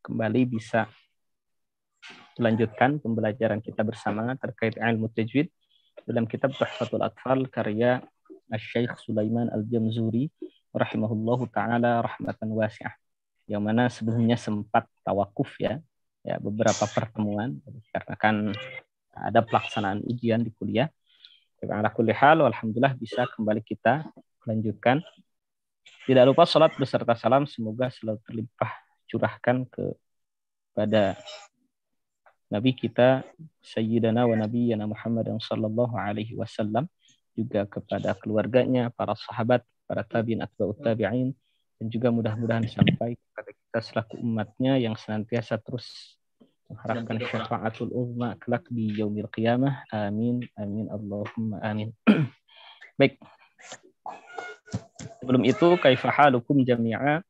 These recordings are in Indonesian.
kembali bisa melanjutkan pembelajaran kita bersama terkait ilmu tajwid dalam kitab Tuhfatul Atfal karya Asy-Syaikh Sulaiman Al-Jamzuri rahimahullahu taala rahmatan wasi'ah. Yang mana sebelumnya sempat tawakuf ya beberapa pertemuan karena kan ada pelaksanaan ujian di kuliah. Ala kulli hal, alhamdulillah bisa kembali kita lanjutkan. Tidak lupa salat beserta salam semoga selalu terlimpah curahkan kepada Nabi kita Sayyidina wa Nabiyyana Muhammad sallallahu alaihi wasallam, juga kepada keluarganya, para sahabat, para tabi'in, atba'ut tabi'in, dan juga mudah-mudahan sampai kepada kita selaku umatnya yang senantiasa terus mengharapkan syafaatul uzma kelak di yaumil qiyamah. Amin amin Allahumma amin. Baik. Sebelum itu, kaifa halukum jami'a?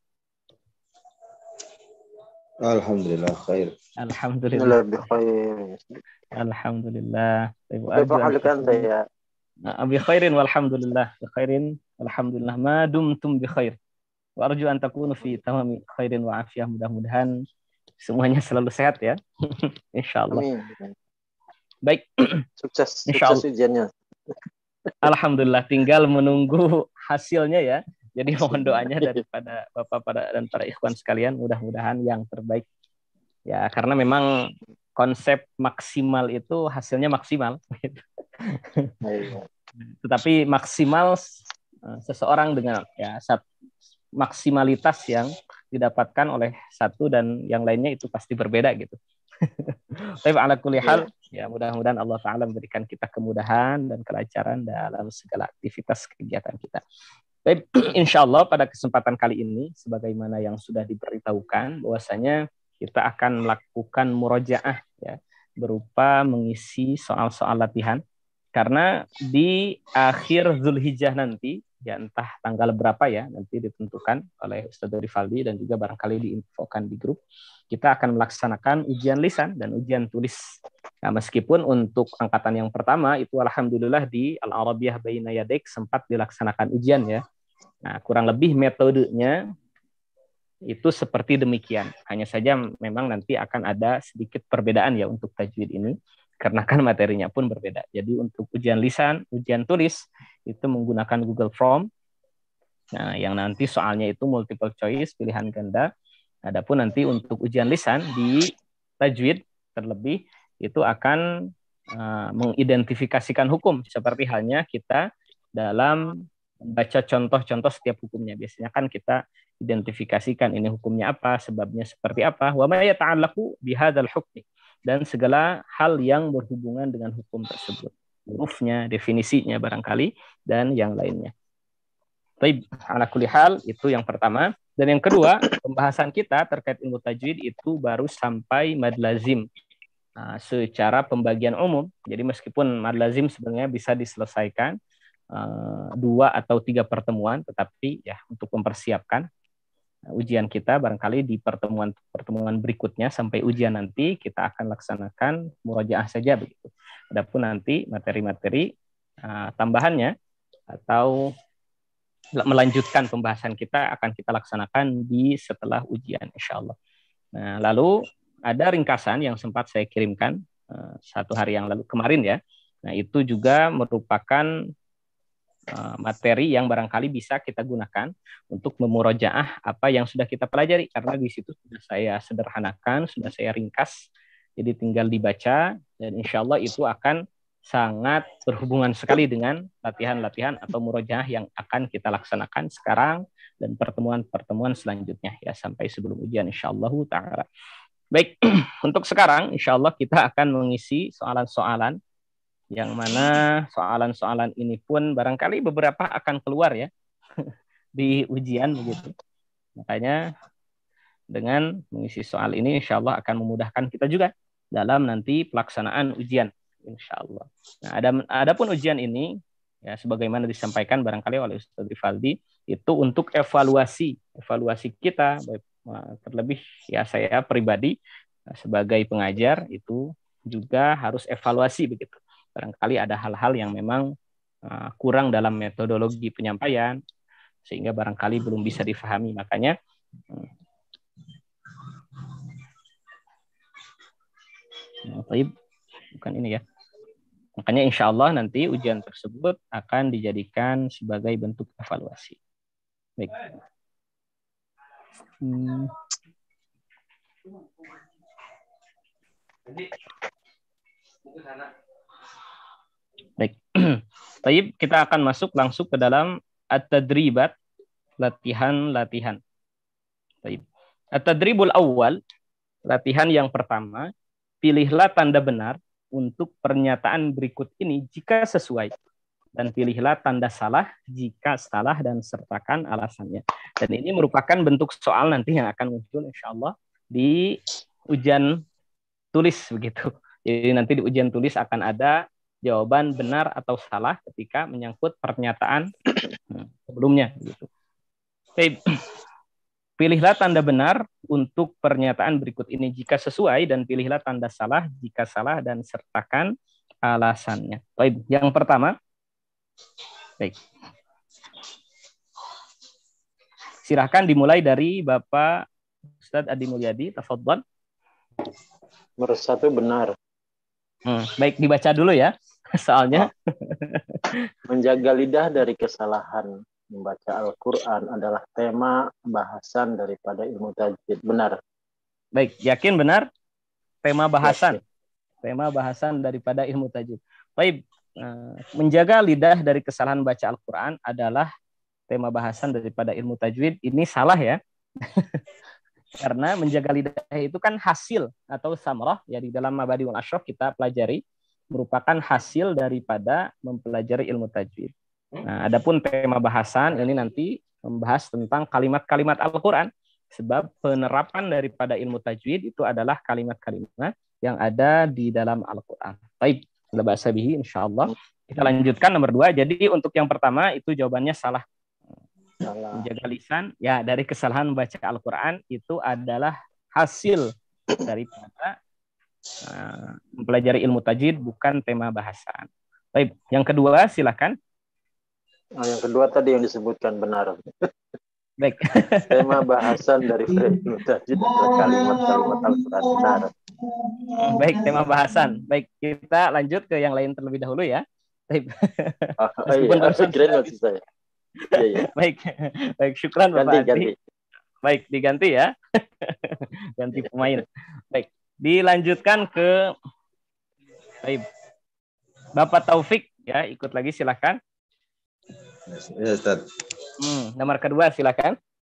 Alhamdulillah khair. Alhamdulillah. بخير. Alhamdulillah. كيف حالك أنت يا Bi khairin walhamdulillah. Bi khairin walhamdulillah. Ma dumtum bi khair. Wa arju an takunu fi tamami khairin wa afiyah. Mudah-mudahan semuanya selalu sehat ya. Insyaallah. Amin. Baik. Sukses Insyaallah. ujiannya. Alhamdulillah, tinggal menunggu hasilnya ya. Jadi mohon doanya daripada Bapak dan para ikhwan sekalian, mudah-mudahan yang terbaik. Ya, karena memang konsep maksimal itu hasilnya maksimal. Tetapi maksimal seseorang dengan maksimalitas yang didapatkan oleh satu dan yang lainnya itu pasti berbeda gitu. Tapi ala kulli hal, ya mudah-mudahan Allah Ta'ala memberikan kita kemudahan dan kelancaran dalam segala aktivitas kegiatan kita. Baik, insya Allah pada kesempatan kali ini, sebagaimana yang sudah diberitahukan, bahwasanya kita akan melakukan murojaah ya, berupa mengisi soal-soal latihan. Karena di akhir Zulhijjah nanti, ya entah tanggal berapa ya, nanti ditentukan oleh Ustaz Rivaldi dan juga barangkali diinfokan di grup, kita akan melaksanakan ujian lisan dan ujian tulis. Nah, meskipun untuk angkatan yang pertama itu alhamdulillah di Al-Arabiyah Baina Yadaik sempat dilaksanakan ujian ya. Nah, kurang lebih metodenya itu seperti demikian. Hanya saja memang nanti akan ada sedikit perbedaan ya untuk tajwid ini, karena kan materinya pun berbeda. Jadi untuk ujian lisan, ujian tulis itu menggunakan Google Form. Nah, yang nanti soalnya itu multiple choice, pilihan ganda. Adapun nanti untuk ujian lisan di tajwid terlebih itu akan mengidentifikasikan hukum seperti halnya kita dalam baca contoh-contoh setiap hukumnya. Biasanya kan kita identifikasikan ini hukumnya apa, sebabnya seperti apa, wa ma yata'allaqu bihadzal hukmi, dan segala hal yang berhubungan dengan hukum tersebut, hurufnya, definisinya barangkali dan yang lainnya. Baik, ala kulli hal itu yang pertama. Dan yang kedua, pembahasan kita terkait ilmu tajwid itu baru sampai mad lazim. Secara pembagian umum. Jadi meskipun mad lazim sebenarnya bisa diselesaikan 2 atau 3 pertemuan, tetapi ya untuk mempersiapkan ujian kita barangkali di pertemuan berikutnya sampai ujian nanti kita akan laksanakan murojaah saja begitu. Adapun nanti materi-materi tambahannya atau melanjutkan pembahasan kita akan kita laksanakan di setelah ujian insyaallah. Nah, lalu ada ringkasan yang sempat saya kirimkan 1 hari yang lalu kemarin ya. Nah, itu juga merupakan materi yang barangkali bisa kita gunakan untuk memurojaah apa yang sudah kita pelajari, karena di situ sudah saya sederhanakan, sudah saya ringkas, jadi tinggal dibaca dan insya Allah itu akan sangat berhubungan sekali dengan latihan-latihan atau murojaah yang akan kita laksanakan sekarang dan pertemuan-pertemuan selanjutnya ya sampai sebelum ujian insyaallah ta'ala. Baik, untuk sekarang insyaallah kita akan mengisi soalan-soalan yang mana soalan-soalan ini pun barangkali beberapa akan keluar ya di ujian begitu. Makanya dengan mengisi soal ini insya Allah akan memudahkan kita juga dalam nanti pelaksanaan ujian insya Allah. Nah, adapun ujian ini ya sebagaimana disampaikan barangkali oleh Ustaz Rivaldi itu untuk evaluasi kita, terlebih ya saya pribadi sebagai pengajar itu juga harus evaluasi begitu. Barangkali ada hal-hal yang memang kurang dalam metodologi penyampaian sehingga barangkali belum bisa difahami. Makanya Baik, bukan ini ya. Makanya insya Allah nanti ujian tersebut akan dijadikan sebagai bentuk evaluasi. Baik. Baik. Baik, kita akan masuk langsung ke dalam at-tadribat, latihan-latihan. Baik. At-tadribul awal, latihan yang pertama, pilihlah tanda benar untuk pernyataan berikut ini jika sesuai. Dan pilihlah tanda salah jika salah dan sertakan alasannya. Dan ini merupakan bentuk soal nanti yang akan muncul insya Allah di ujian tulis begitu. Jadi nanti di ujian tulis akan ada jawaban benar atau salah ketika menyangkut pernyataan sebelumnya. Gitu. Oke. Pilihlah tanda benar untuk pernyataan berikut ini jika sesuai dan pilihlah tanda salah jika salah dan sertakan alasannya. Baik, yang pertama. Baik. Silahkan dimulai dari Bapak Ustadz Adi Mulyadi, tafadhol. Nomor 1 benar. Baik, dibaca dulu ya. Soalnya Menjaga lidah dari kesalahan. Membaca Al-Quran adalah tema bahasan daripada ilmu tajwid. Benar. Baik, yakin benar? Tema bahasan. Yakin. Tema bahasan daripada ilmu tajwid. Baik, menjaga lidah dari kesalahan baca Al-Quran adalah tema bahasan daripada ilmu tajwid. Ini salah ya. Karena menjaga lidah itu kan hasil atau samrah. Ya, di dalam Mabadi wal Ashraf kita pelajari. Merupakan hasil daripada mempelajari ilmu tajwid. Nah, adapun tema bahasan ini nanti membahas tentang kalimat-kalimat Al-Quran. Sebab penerapan daripada ilmu tajwid itu adalah kalimat-kalimat yang ada di dalam Al-Quran. Baik, la ba'sa bihi insyaallah. Kita lanjutkan nomor 2. Jadi untuk yang pertama itu jawabannya salah. Menjaga lisan ya dari kesalahan membaca Al-Quran itu adalah hasil daripada mempelajari ilmu tajwid, bukan tema bahasan. Baik, yang kedua silakan. Yang kedua tadi yang disebutkan benar. Baik. Tema bahasan dari ilmu tajwid adalah kalimat-kalimat Al-Quran. Benar. Baik, tema bahasan. Baik, kita lanjut ke yang lain terlebih dahulu ya. Baik. Kirain maksud saya. Iya. Baik, baik, syukran Bapak Ganti. Baik, diganti ya. Ganti pemain. Baik, dilanjutkan ke baik. Bapak Taufik ya, ikut lagi silakan. Ya, Ustaz. Nomor kedua silakan.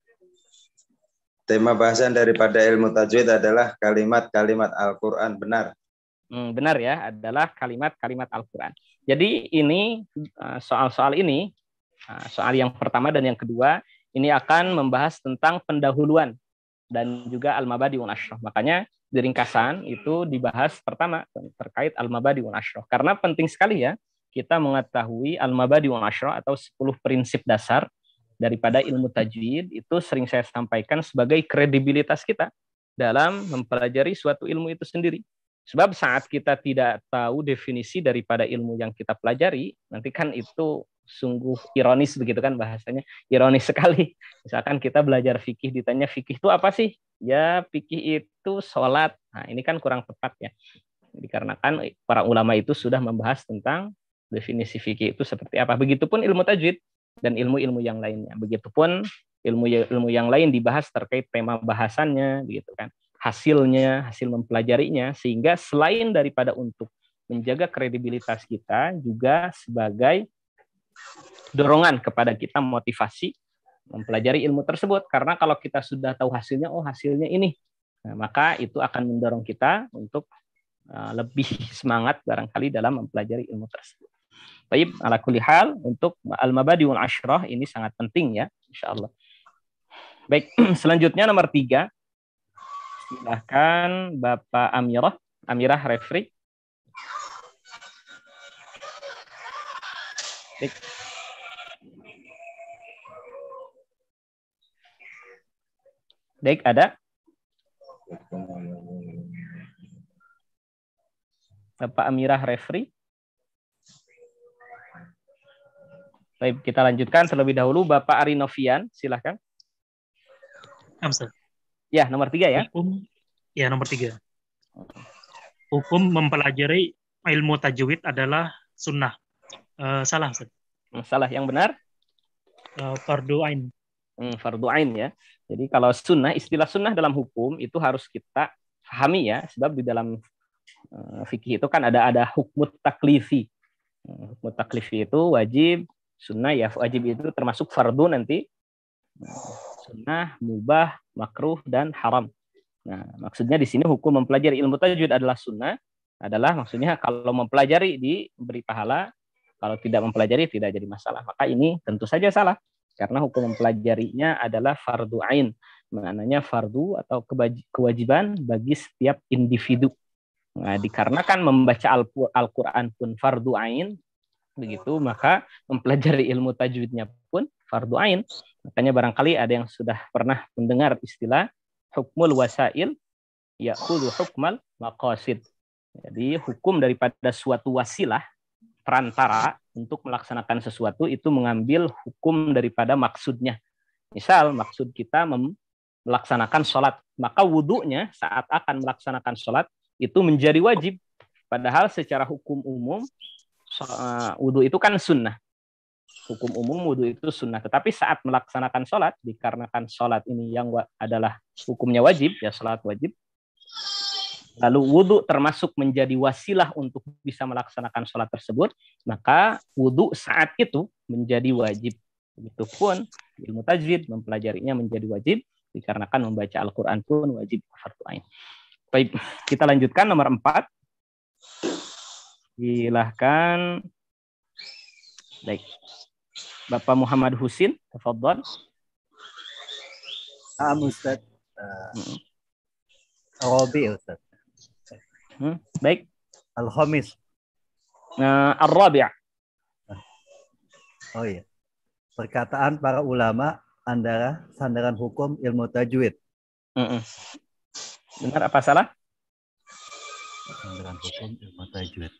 Tema bahasan daripada ilmu tajwid adalah kalimat-kalimat Al-Quran. Benar. Benar ya, adalah kalimat-kalimat Al-Quran. Jadi ini soal-soal ini, soal yang pertama dan yang kedua, ini akan membahas tentang pendahuluan dan juga Al-Mabadi wal Ashraf. Makanya di ringkasan itu dibahas pertama terkait Al-Mabadi wal Ashraf. Karena penting sekali ya, kita mengetahui Al-Mabadi wal Ashraf atau 10 prinsip dasar daripada ilmu tajwid itu sering saya sampaikan sebagai kredibilitas kita dalam mempelajari suatu ilmu itu sendiri. Sebab saat kita tidak tahu definisi daripada ilmu yang kita pelajari, nanti kan itu sungguh ironis begitu kan bahasanya, ironis sekali. Misalkan kita belajar fikih ditanya fikih itu apa sih? Ya fikih itu sholat. Nah ini kan kurang tepat ya. Dikarenakan para ulama itu sudah membahas tentang definisi fikih itu seperti apa. Begitupun ilmu tajwid dan ilmu-ilmu yang lainnya. Begitupun ilmu yang lain dibahas terkait tema bahasannya, begitu kan. Hasilnya, hasil mempelajarinya, sehingga selain daripada untuk menjaga kredibilitas kita, juga sebagai dorongan kepada kita motivasi mempelajari ilmu tersebut. Karena kalau kita sudah tahu hasilnya, oh hasilnya ini, nah, maka itu akan mendorong kita untuk lebih semangat barangkali dalam mempelajari ilmu tersebut. Baik, ala kulli hal untuk Al-Mabadi wal Ashraf ini sangat penting ya, insyaallah. Baik, selanjutnya nomor 3. Silakan Bapak Amirah Refri. Baik. Baik, ada? Bapak Amirah Refri. Baik, kita lanjutkan terlebih dahulu Bapak Ari Novian, silakan. Amsal. Ya, nomor 3 ya. Ya, nomor 3. hukum mempelajari ilmu tajwid adalah sunnah. Salah, Ustaz. Salah, yang benar? Fardu ain. Fardu ain ya. Jadi kalau sunnah, istilah sunnah dalam hukum itu harus kita pahami ya, sebab di dalam fikih itu kan ada hukum taklifi. Hukum taklifi itu wajib, sunnah ya, wajib itu termasuk fardu nanti, sunnah, mubah, makruh, dan haram. Nah, maksudnya di sini hukum mempelajari ilmu tajwid adalah sunnah, adalah maksudnya kalau mempelajari diberi pahala, kalau tidak mempelajari tidak jadi masalah. Maka ini tentu saja salah, karena hukum mempelajarinya adalah fardu ain. Maknanya fardu atau kewajiban bagi setiap individu. Nah, dikarenakan membaca Al-Quran pun fardu ain, begitu, maka mempelajari ilmu tajwidnya pun fardu ain. Makanya barangkali ada yang sudah pernah mendengar istilah hukmul wasail ya'khudhu hukmal maqasid. Jadi hukum daripada suatu wasilah, perantara untuk melaksanakan sesuatu itu mengambil hukum daripada maksudnya. Misal maksud kita melaksanakan sholat, maka wudunya saat akan melaksanakan sholat itu menjadi wajib. Padahal secara hukum umum wudu itu kan sunnah. Hukum umum wudu itu sunnah. Tetapi saat melaksanakan sholat, dikarenakan sholat ini yang adalah hukumnya wajib, ya sholat wajib, lalu wudu termasuk menjadi wasilah untuk bisa melaksanakan sholat tersebut, maka wudu saat itu menjadi wajib. Begitupun ilmu tajwid mempelajarinya menjadi wajib, dikarenakan membaca Al-Quran pun wajib fardu ain. Baik, kita lanjutkan nomor 4. Silahkan. Baik. Bapak Muhammad Husin, tafadhol. Ustaz. Rabi, Ustaz. Baik. Al-Khamis. Ar-Rabi'. Oh iya. Perkataan para ulama antara sandaran hukum ilmu tajwid. Benar apa salah? Sandaran hukum ilmu tajwid.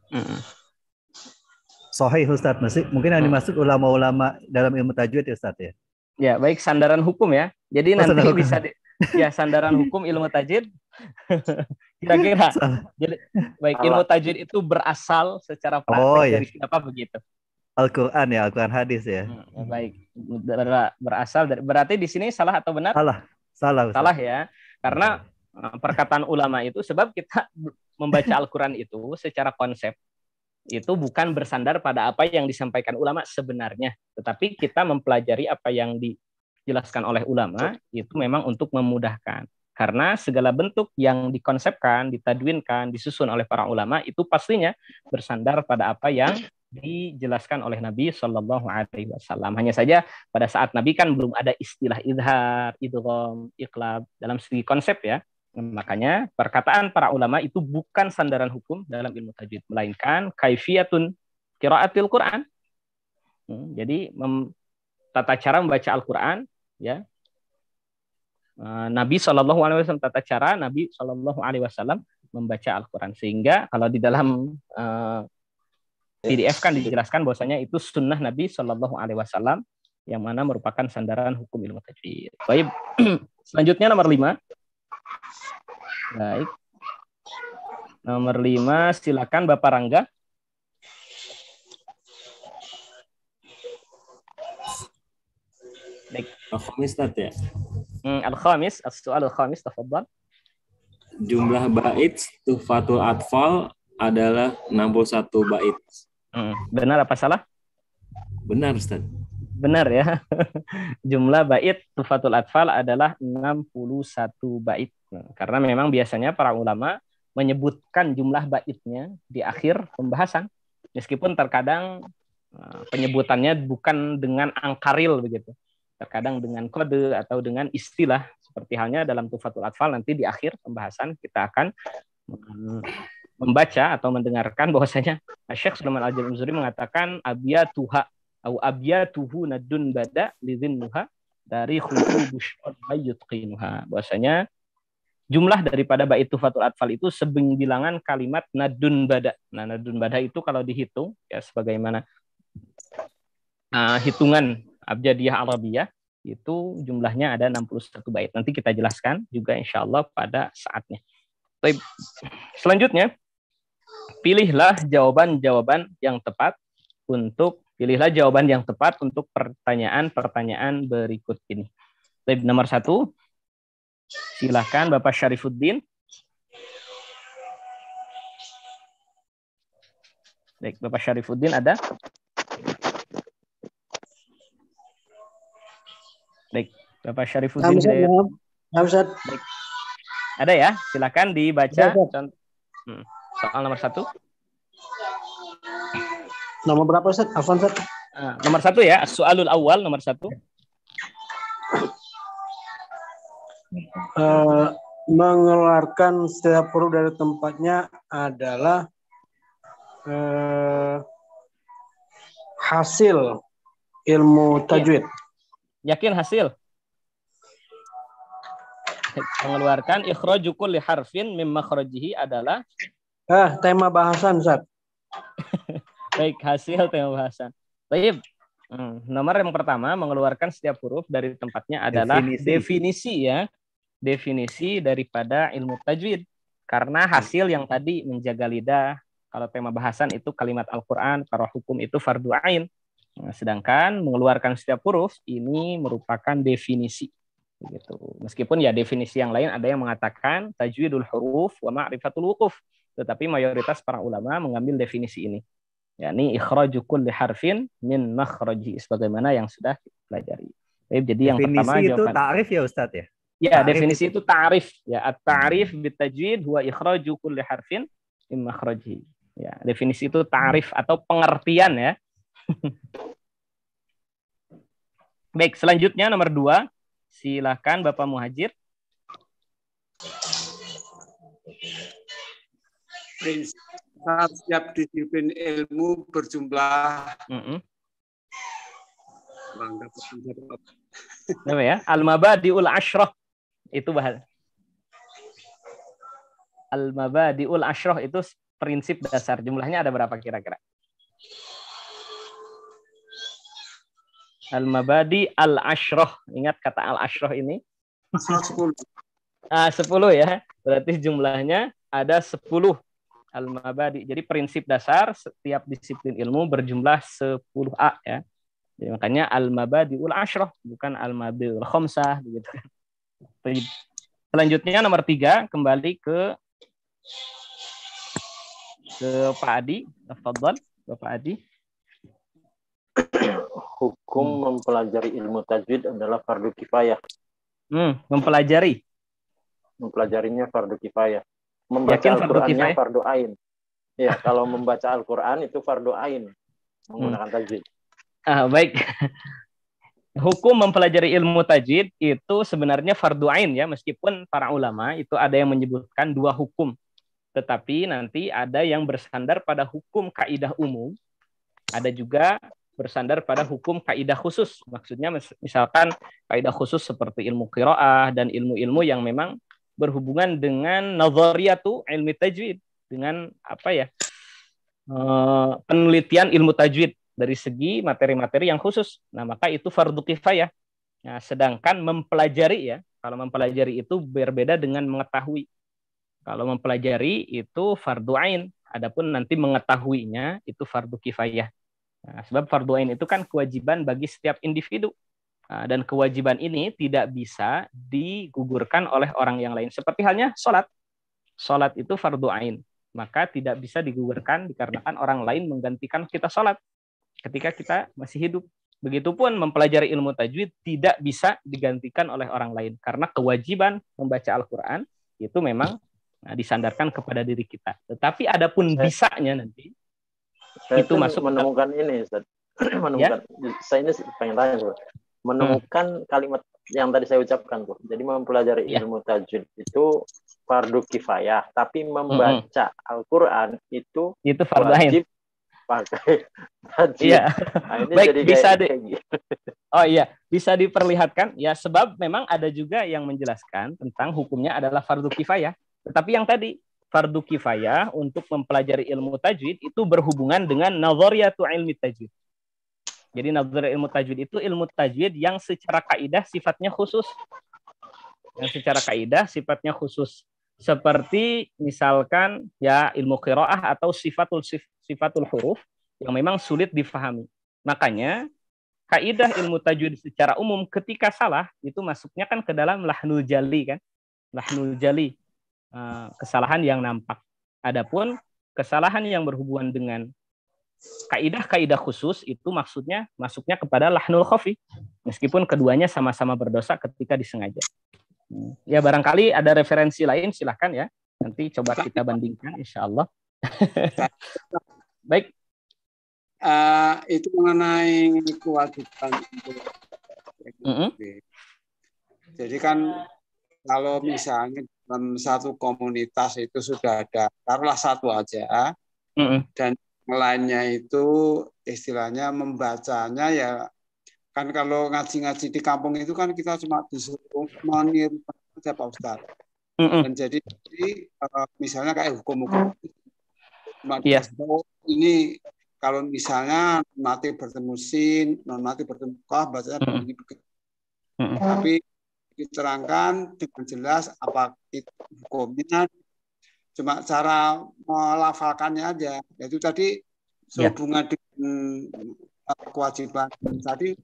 Sahih, Ustaz. Mungkin yang dimaksud ulama-ulama dalam ilmu tajwid ya, Ustaz ya. Ya, baik, sandaran hukum ya. Jadi nanti bisa ya sandaran hukum ilmu tajwid. Kira-kira. Jadi baik, ilmu tajwid itu berasal secara praktik dari siapa begitu? Al-Qur'an ya, Al-Qur'an hadis ya. Baik, berasal dari, berarti di sini salah atau benar? Salah. Ustaz. Salah ya. Karena perkataan ulama itu, sebab kita membaca Al-Qur'an itu secara konsep itu bukan bersandar pada apa yang disampaikan ulama sebenarnya, tetapi kita mempelajari apa yang dijelaskan oleh ulama itu memang untuk memudahkan. Karena segala bentuk yang dikonsepkan, ditadwinkan, disusun oleh para ulama itu pastinya bersandar pada apa yang dijelaskan oleh Nabi Shallallahu Alaihi Wasallam. Hanya saja pada saat Nabi kan belum ada istilah idhar, idgham, iqlab dalam segi konsep ya. Makanya perkataan para ulama itu bukan sandaran hukum dalam ilmu tajwid, melainkan kaifiyatun qiraatil Quran. Jadi tata cara membaca Al-Quran ya. Nabi SAW tata cara Nabi SAW membaca Al-Quran, sehingga kalau di dalam PDF kan dijelaskan bahwasanya itu sunnah Nabi SAW yang mana merupakan sandaran hukum ilmu tajwid. Baik, selanjutnya nomor 5. Baik. Nomor 5, silakan Bapak Rangga. Baik. Al-Khamis ya. Al-Khamis, as-soal al-Khamis, tafadhal. Jumlah bait Tuhfatul Atfal adalah 61 bait. Benar apa salah? Benar, Ustaz. Benar ya. Jumlah bait Tuhfatul Atfal adalah 61 bait. Karena memang biasanya para ulama menyebutkan jumlah baitnya di akhir pembahasan. Meskipun terkadang penyebutannya bukan dengan angka real begitu. Terkadang dengan kode atau dengan istilah. Seperti halnya dalam Tuhfatul Atfal, nanti di akhir pembahasan kita akan membaca atau mendengarkan bahwasanya Syekh Sulaiman Al-Jazuri mengatakan abiyatuha atau abiyatuhu nadun bada lidhinnuha dari khutu bushra yutqinuha. Bahwasanya jumlah daripada bait Tuhfatul Atfal itu sebilangan kalimat nadun bada. Nah, nadun bada itu kalau dihitung ya sebagaimana hitungan abjadiyah Arabiyah itu jumlahnya ada 61 bait. Nanti kita jelaskan juga insyaallah pada saatnya. Baik. Selanjutnya, pilihlah jawaban-jawaban yang tepat untuk pertanyaan-pertanyaan berikut ini. Baik, nomor 1. Silakan Bapak Syarifuddin. Baik, Bapak Syarifuddin ada? Baik, Bapak Syarifuddin. Ustaz. Baik. Ada ya? Silakan dibaca soal nomor 1. Nomor berapa Ustaz? Afwan Ustaz. Nomor 1 ya, soalul awal nomor 1. Mengeluarkan setiap huruf dari tempatnya adalah hasil ilmu tajwid. Yakin hasil? Mengeluarkan ikhraju kulli harfin mim makhrajihi adalah tema bahasan Ustaz. Baik, hasil tema bahasan. Baik. Nomor yang pertama, mengeluarkan setiap huruf dari tempatnya adalah definisi ya. Definisi daripada ilmu tajwid. Karena hasil yang tadi menjaga lidah, kalau tema bahasan itu kalimat Al-Qur'an, kalau hukum itu fardu ain. Nah, sedangkan mengeluarkan setiap huruf ini merupakan definisi. Gitu. Meskipun ya definisi yang lain ada yang mengatakan tajwidul huruf wa ma'rifatul wuquf, tetapi mayoritas para ulama mengambil definisi ini, yakni ikhraju kulli harfin min makhraji, sebagaimana yang sudah dipelajari. Jadi yang pertama itu jawaban ta'rif ya Ustadz ya? Ya, definisi itu ta'rif ya, at-ta'rif bitajwid huwa ikhraju kulli harfin min makhraji. Ya, definisi itu ta'rif atau pengertian ya. Baik, selanjutnya nomor 2. Silakan Bapak Muhajir. Setiap disiplin ilmu berjumlah apa ya? Al-mabadi'ul asyrah itu bahas. Al-mabadi'ul asyrah itu prinsip dasar. Jumlahnya ada berapa kira-kira? Al-mabadi al-asyrah. Ingat kata al-asyrah ini? 10. 10 ya. Berarti jumlahnya ada 10 al-mabadi. Jadi prinsip dasar setiap disiplin ilmu berjumlah 10A ya. Jadi makanya al-mabadiul asyrah, bukan al-mabadiul khamsah begitu. Selanjutnya nomor 3, kembali ke Pak Adi. Tafadhal Bapak Adi. Hukum mempelajari ilmu tajwid adalah fardu kifayah. Mempelajarinya fardu kifayah. Membaca Al-Qur'annya fardu ain. Ya, kalau membaca Al-Qur'an itu fardu ain menggunakan tajwid. Baik. Hukum mempelajari ilmu tajwid itu sebenarnya fardu ain ya, meskipun para ulama itu ada yang menyebutkan 2 hukum. Tetapi nanti ada yang bersandar pada hukum kaidah umum, ada juga bersandar pada hukum kaidah khusus. Maksudnya misalkan kaidah khusus seperti ilmu qiraah dan ilmu-ilmu yang memang berhubungan dengan nazariyatu ilmi tajwid, dengan penelitian ilmu tajwid dari segi materi-materi yang khusus. Nah, maka itu fardu kifayah. Nah, sedangkan mempelajari ya, kalau mempelajari itu berbeda dengan mengetahui. Kalau mempelajari itu fardu ain, adapun nanti mengetahuinya itu fardu kifayah. Nah, sebab fardu ain itu kan kewajiban bagi setiap individu. Nah, dan kewajiban ini tidak bisa digugurkan oleh orang yang lain. Seperti halnya sholat. Sholat itu fardu ain. Maka tidak bisa digugurkan dikarenakan orang lain menggantikan kita sholat ketika kita masih hidup. Begitupun mempelajari ilmu tajwid tidak bisa digantikan oleh orang lain. Karena kewajiban membaca Al-Quran itu memang disandarkan kepada diri kita. Tetapi adapun bisanya nanti, saya itu masuk menemukan ini, Ustaz. Menemukan, ya? Saya ini pengen tanya, Ustaz. Menemukan kalimat yang tadi saya ucapkan, tuh. Jadi mempelajari ilmu tajwid itu fardu kifayah, tapi membaca Al-Quran itu fardu ain. Pakai tajwid. Iya. Nah, ini baik, jadi bisa gitu. Oh iya, bisa diperlihatkan ya, sebab memang ada juga yang menjelaskan tentang hukumnya adalah fardu kifayah. Tetapi yang tadi fardu kifayah untuk mempelajari ilmu tajwid itu berhubungan dengan nazariyatu ilmi tajwid. Jadi nazariyatu ilmu tajwid itu ilmu tajwid yang secara kaidah sifatnya khusus. Yang secara kaidah sifatnya khusus. seperti misalkan ya ilmu qiraah atau sifatul huruf yang memang sulit difahami. Makanya kaidah ilmu tajwid secara umum ketika salah itu masuknya kan ke dalam lahnul jali kan. Lahnul jali, kesalahan yang nampak. Adapun kesalahan yang berhubungan dengan kaidah-kaidah khusus itu maksudnya masuknya kepada lahnul khafi. Meskipun keduanya sama-sama berdosa ketika disengaja. Ya barangkali ada referensi lain silahkan ya. Nanti coba kita bandingkan insya Allah. Baik. Itu mengenai kewajiban untuk Jadi kan kalau misalnya dalam satu komunitas itu sudah ada, taruhlah satu aja, dan lainnya itu istilahnya membacanya ya. Kan kalau ngaji-ngaji di kampung itu kan kita cuma disuruh meniru saja Pak Ustadz. Dan jadi misalnya kayak hukum-hukum ini kalau misalnya mati bertemu sin, non mati bertemu kaf, bacanya begini. Tapi diterangkan dengan jelas apa itu hukumnya, cuma cara melafalkannya aja. Itu tadi sehubungan dengan kewajiban tadi,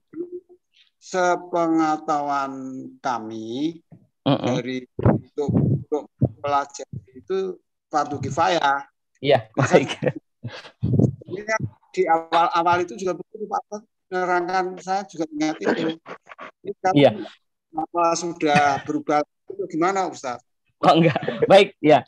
sepengetahuan kami dari untuk pelajari itu fardu kifayah. Iya, baik. Ini di awal itu juga betul Pak, menerangkan, saya juga ingat itu. Ini kan apa sudah berubah itu gimana Ustaz? Oh enggak, baik ya.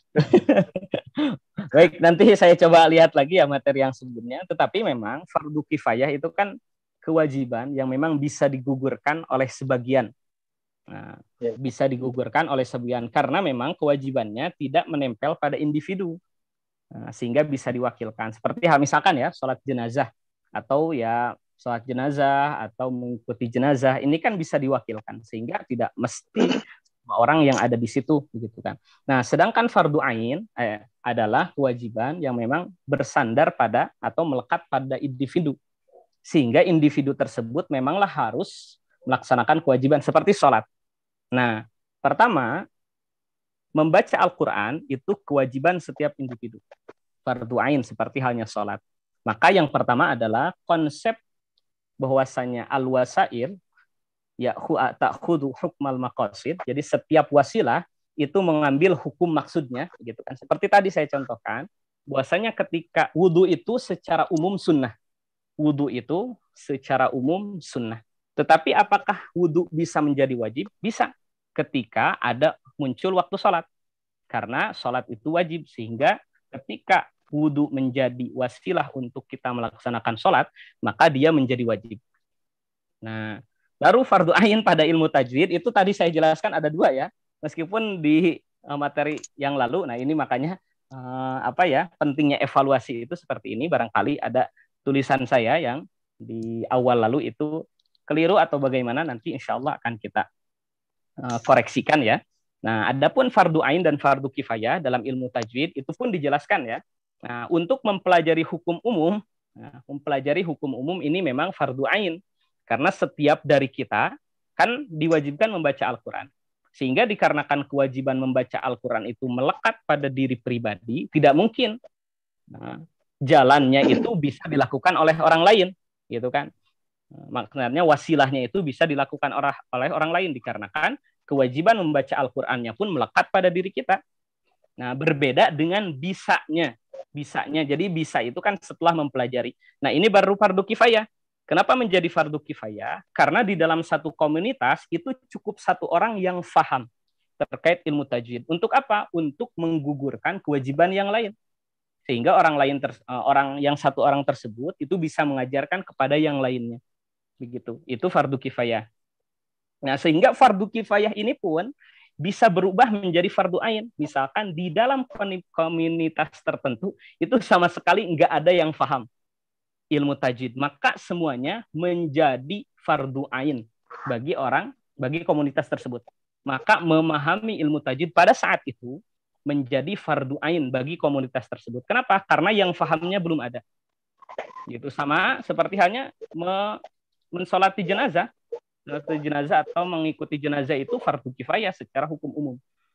Baik, nanti saya coba lihat lagi ya materi yang sebelumnya. Tetapi memang fardu kifayah itu kan kewajiban yang memang bisa digugurkan oleh sebagian. Nah, bisa digugurkan oleh sebagian karena memang kewajibannya tidak menempel pada individu. Nah, sehingga bisa diwakilkan. Seperti misalkan ya sholat jenazah atau ya sholat jenazah atau mengikuti jenazah ini kan bisa diwakilkan sehingga tidak mesti orang yang ada di situ begitu kan. Nah, sedangkan fardu ain adalah kewajiban yang memang bersandar pada atau melekat pada individu. Sehingga individu tersebut memanglah harus melaksanakan kewajiban seperti sholat. Nah, pertama, membaca Al-Quran itu kewajiban setiap individu. Fardu ain seperti halnya sholat. Maka yang pertama adalah konsep bahwasanya al-wasail ya ta'khudhu hukmal maqasid. Jadi setiap wasilah itu mengambil hukum maksudnya gitu kan. Seperti tadi saya contohkan bahwasanya ketika wudu itu secara umum sunnah. Wudu itu secara umum sunnah. Tetapi apakah wudu bisa menjadi wajib? Bisa ketika ada muncul waktu sholat. Karena sholat itu wajib. Sehingga ketika wudu menjadi wasilah untuk kita melaksanakan sholat, maka dia menjadi wajib. Nah, baru fardu ain pada ilmu tajwid itu tadi saya jelaskan ada dua ya. Meskipun di materi yang lalu, nah ini makanya pentingnya evaluasi itu seperti ini. Barangkali ada tulisan saya yang di awal lalu itu keliru atau bagaimana, nanti insya Allah akan kita koreksikan ya. Nah, adapun fardu ain dan fardu kifayah dalam ilmu tajwid itu pun dijelaskan ya. Nah, untuk mempelajari hukum umum ini memang fardu ain karena setiap dari kita kan diwajibkan membaca Al-Quran. Sehingga dikarenakan kewajiban membaca Al-Quran itu melekat pada diri pribadi, tidak mungkin jalannya itu bisa dilakukan oleh orang lain, gitu kan? Maksudnya wasilahnya itu bisa dilakukan oleh orang lain dikarenakan kewajiban membaca Al-Qur'annya pun melekat pada diri kita. Nah, berbeda dengan bisanya. Jadi bisa itu kan setelah mempelajari. Nah, ini baru fardu kifayah. Kenapa menjadi fardu kifayah? Karena di dalam satu komunitas itu cukup satu orang yang faham terkait ilmu tajwid. Untuk apa? Untuk menggugurkan kewajiban yang lain. Sehingga satu orang tersebut itu bisa mengajarkan kepada yang lainnya. Begitu. Itu fardu kifayah. Nah, sehingga fardu kifayah ini pun bisa berubah menjadi fardu ain. Misalkan di dalam komunitas tertentu itu sama sekali nggak ada yang paham ilmu tajwid, maka semuanya menjadi fardu ain bagi komunitas tersebut. Maka memahami ilmu tajwid pada saat itu menjadi fardu ain bagi komunitas tersebut. Kenapa? Karena yang fahamnya belum ada. Gitu, sama seperti halnya mensolati jenazah atau mengikuti jenazah itu fardu kifayah secara hukum umum.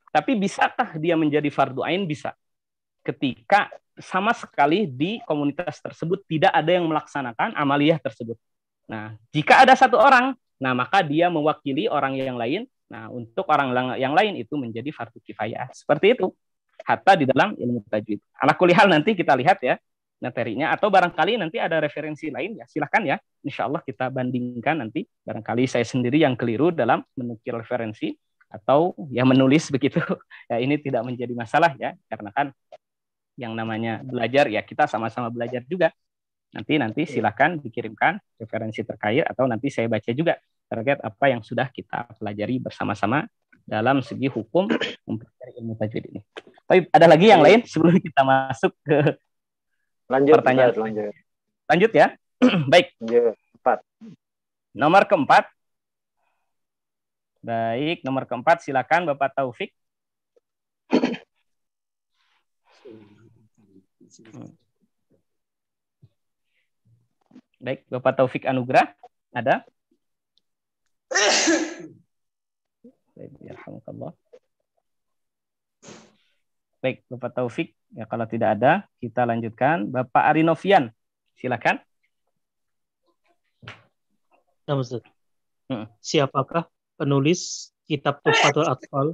Tapi bisakah dia menjadi fardu ain? Bisa. Ketika sama sekali di komunitas tersebut tidak ada yang melaksanakan amaliyah tersebut. Nah, jika ada satu orang, nah maka dia mewakili orang yang lain. Nah, untuk orang yang lain itu menjadi fardu kifayah. Seperti itu. Hatta di dalam ilmu tajwid. Ala kulli hal nanti kita lihat ya materinya, atau barangkali nanti ada referensi lain ya, silahkan ya. Insya Allah kita bandingkan nanti. Barangkali saya sendiri yang keliru dalam menukil referensi atau ya menulis begitu. Ya ini tidak menjadi masalah ya, karena kan yang namanya belajar ya kita sama-sama belajar juga. Nanti silahkan dikirimkan referensi terkait atau nanti saya baca juga terkait apa yang sudah kita pelajari bersama-sama dalam segi hukum mempelajari ilmu tajwid ini. Tapi ada lagi yang lain sebelum kita masuk ke pertanyaan. Lanjut ya. Baik. Nomor keempat. Baik, nomor keempat silakan Bapak Taufik. Baik, Bapak Taufik Anugrah ada? Baik, Bapak Taufik. Ya, kalau tidak ada, kita lanjutkan. Bapak Arinovian, silakan. Siapakah penulis kitab Tuhfatul Atfal?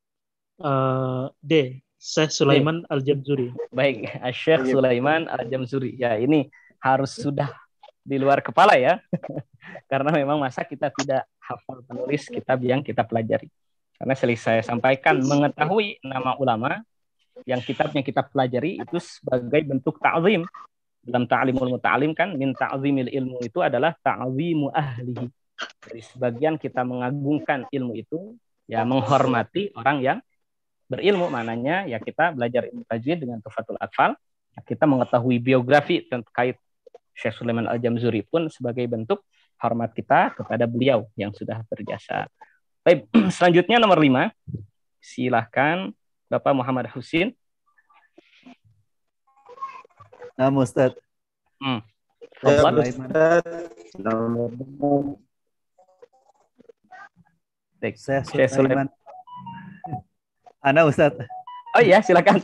D. Syekh Sulaiman Al-Jamzuri. Baik, Syekh Sulaiman Al-Jamzuri. Ya, ini harus sudah di luar kepala ya. Karena memang masa kita tidak hafal penulis kitab yang kita pelajari. Karena saya sampaikan mengetahui nama ulama yang kitabnya kita pelajari itu sebagai bentuk ta'zim. Dalam ta'limul muta'alim kan min ta'zimil ilmu itu adalah ta'zimu ahlihi. Dari sebagian kita mengagungkan ilmu itu ya menghormati orang yang berilmu, maknanya ya kita belajar ilmu tajwid dengan Tuhfatul Atfal. Kita mengetahui biografi terkait Syekh Sulaiman Al-Jamzuri pun sebagai bentuk hormat kita kepada beliau yang sudah berjasa. Baik, selanjutnya nomor 5. Silahkan Bapak Muhammad Husin. Nah, Ustaz. Syekh Sulaiman. Ana Ustaz. Oh iya, silakan.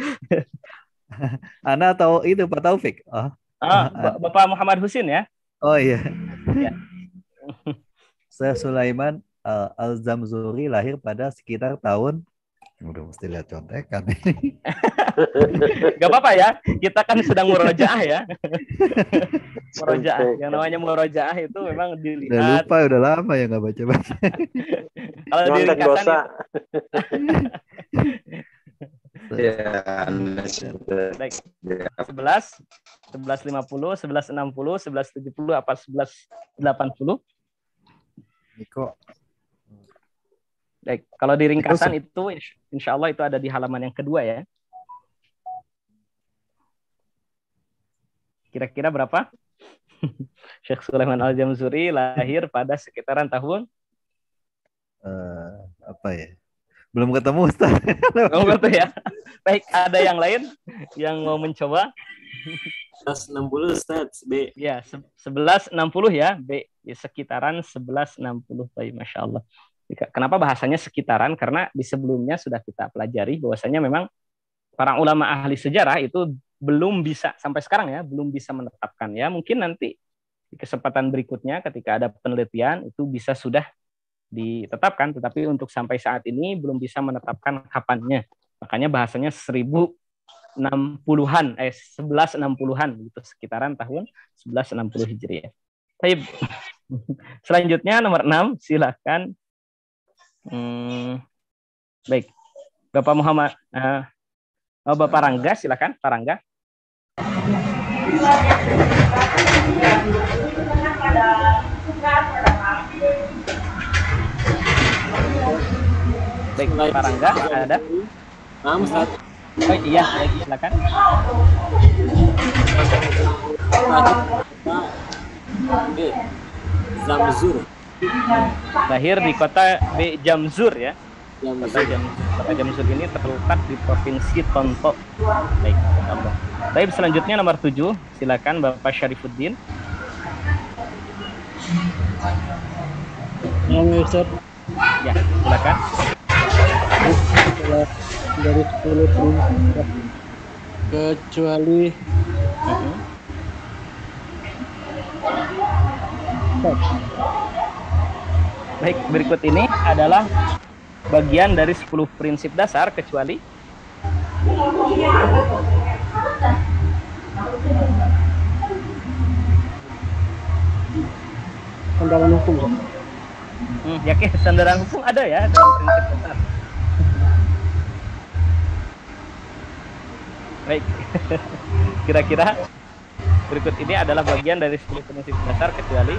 Ana atau itu Pak Taufik? Oh. Bapak Muhammad Husin ya. Oh iya. Ya. Syekh Sulaiman Al-Jamzuri lahir pada sekitar tahun, udah mesti lihat contekan ini. Gak apa-apa ya, kita kan sedang murojaah ya. Murojaah, yang namanya murojaah itu memang dilihat. Udah lama ya nggak baca-baca. Kalau diringkaskan Ya, 11, 1150, 1160, 1170, apa 1180? Niko. Baik, kalau di ringkasan itu insya Allah itu ada di halaman yang kedua ya. Kira-kira berapa? Syekh Sulaiman Al-Jamzuri lahir pada sekitaran tahun? Apa ya? Belum ketemu Ustaz. Oh, betul ya. Baik, ada yang lain yang mau mencoba? 1160 Ustaz, B. Ya, 1160 ya, B. Ya, sekitaran 1160. Baik, Masya Allah. Kenapa bahasanya sekitaran? Karena di sebelumnya sudah kita pelajari bahwasanya memang para ulama ahli sejarah itu belum bisa, sampai sekarang ya, belum bisa menetapkan ya. Mungkin nanti di kesempatan berikutnya ketika ada penelitian itu bisa sudah ditetapkan, tetapi untuk sampai saat ini belum bisa menetapkan kapannya. Makanya bahasanya 1060-an, 1160-an gitu, sekitaran tahun 1160 Hijriah. Baik. Selanjutnya nomor 6, silakan. Baik. Bapak Muhammad Bapak Rangga, silakan, Pak Rangga. Baik, Pak Rangga, ada? Ustaz. Oh iya, silakan. B. Jamzur. Lahir di kota B. Jamzur ya. Kota Jamzur ini terletak di Provinsi Tonto. Baik, Allah. Baik, selanjutnya nomor 7, silakan Bapak Syarifuddin. Ya, Ustaz. Ya, silakan. dari 10 prinsip kecuali Baik, berikut ini adalah bagian dari 10 prinsip dasar kecuali sandaran hukum. Yakin sandaran hukum ada ya dalam prinsip dasar. Baik, kira-kira berikut ini adalah bagian dari 10 prinsip dasar kecuali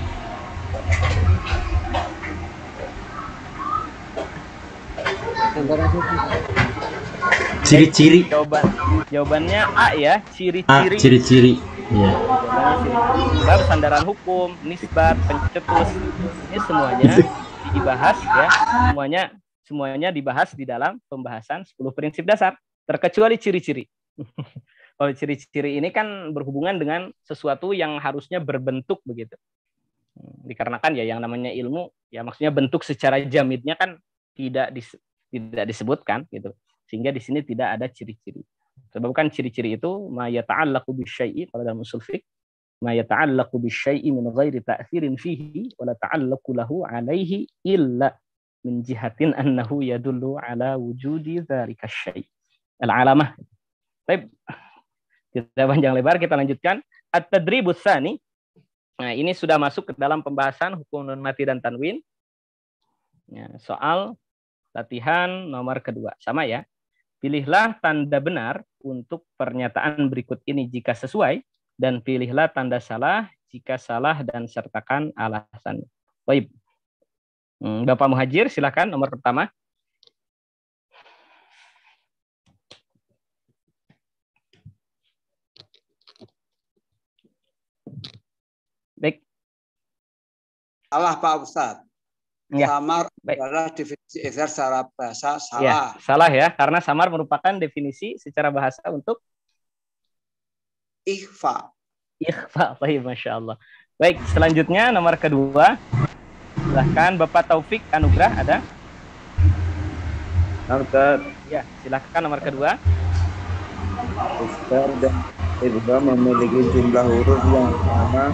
Sandaran hukum. Ciri-ciri. Jawabannya A ya, A, ciri-ciri. ciri-ciri. Iya. Bab sandaran hukum, nisbat, pencetus, ini semuanya dibahas ya, semuanya dibahas di dalam pembahasan 10 prinsip dasar, terkecuali ciri-ciri. Kalau ciri-ciri ini kan berhubungan dengan sesuatu yang harusnya berbentuk begitu. Dikarenakan ya yang namanya ilmu, ya maksudnya bentuk secara jamidnya kan tidak disebutkan gitu. Sehingga di sini tidak ada ciri-ciri. Sebab kan ciri-ciri itu ma yata'allaqu bisyai'i, kalau dalam usul fiqh, ma yata'allaqu bisyai'i min ghairi ta'tsirin fihi wa la ta'allaqu lahu 'alaihi illa min jihatin annahu yadullu 'ala wujudi dzalika syai'. Al-alamah. Baik. Tidak panjang lebar, kita lanjutkan. At-tadribus tsani. Nah, ini sudah masuk ke dalam pembahasan hukum nun mati dan tanwin. Ya, soal latihan nomor kedua. Sama ya. Pilihlah tanda benar untuk pernyataan berikut ini jika sesuai, dan pilihlah tanda salah jika salah dan sertakan alasan. Baik. Bapak Muhajir, silakan nomor pertama. Baik. Salah Pak Ustadz. Ya. Samar Baik. adalah definisi izhar secara bahasa salah. Ya, salah ya, karena samar merupakan definisi secara bahasa untuk Ikhfa. ikhfa. Baik, Masya Allah. Baik, selanjutnya nomor kedua. Silahkan Bapak Taufik Anugrah, ada? Ustaz, Ya, silahkan nomor kedua. Izhar dan idgham memiliki jumlah huruf yang sama.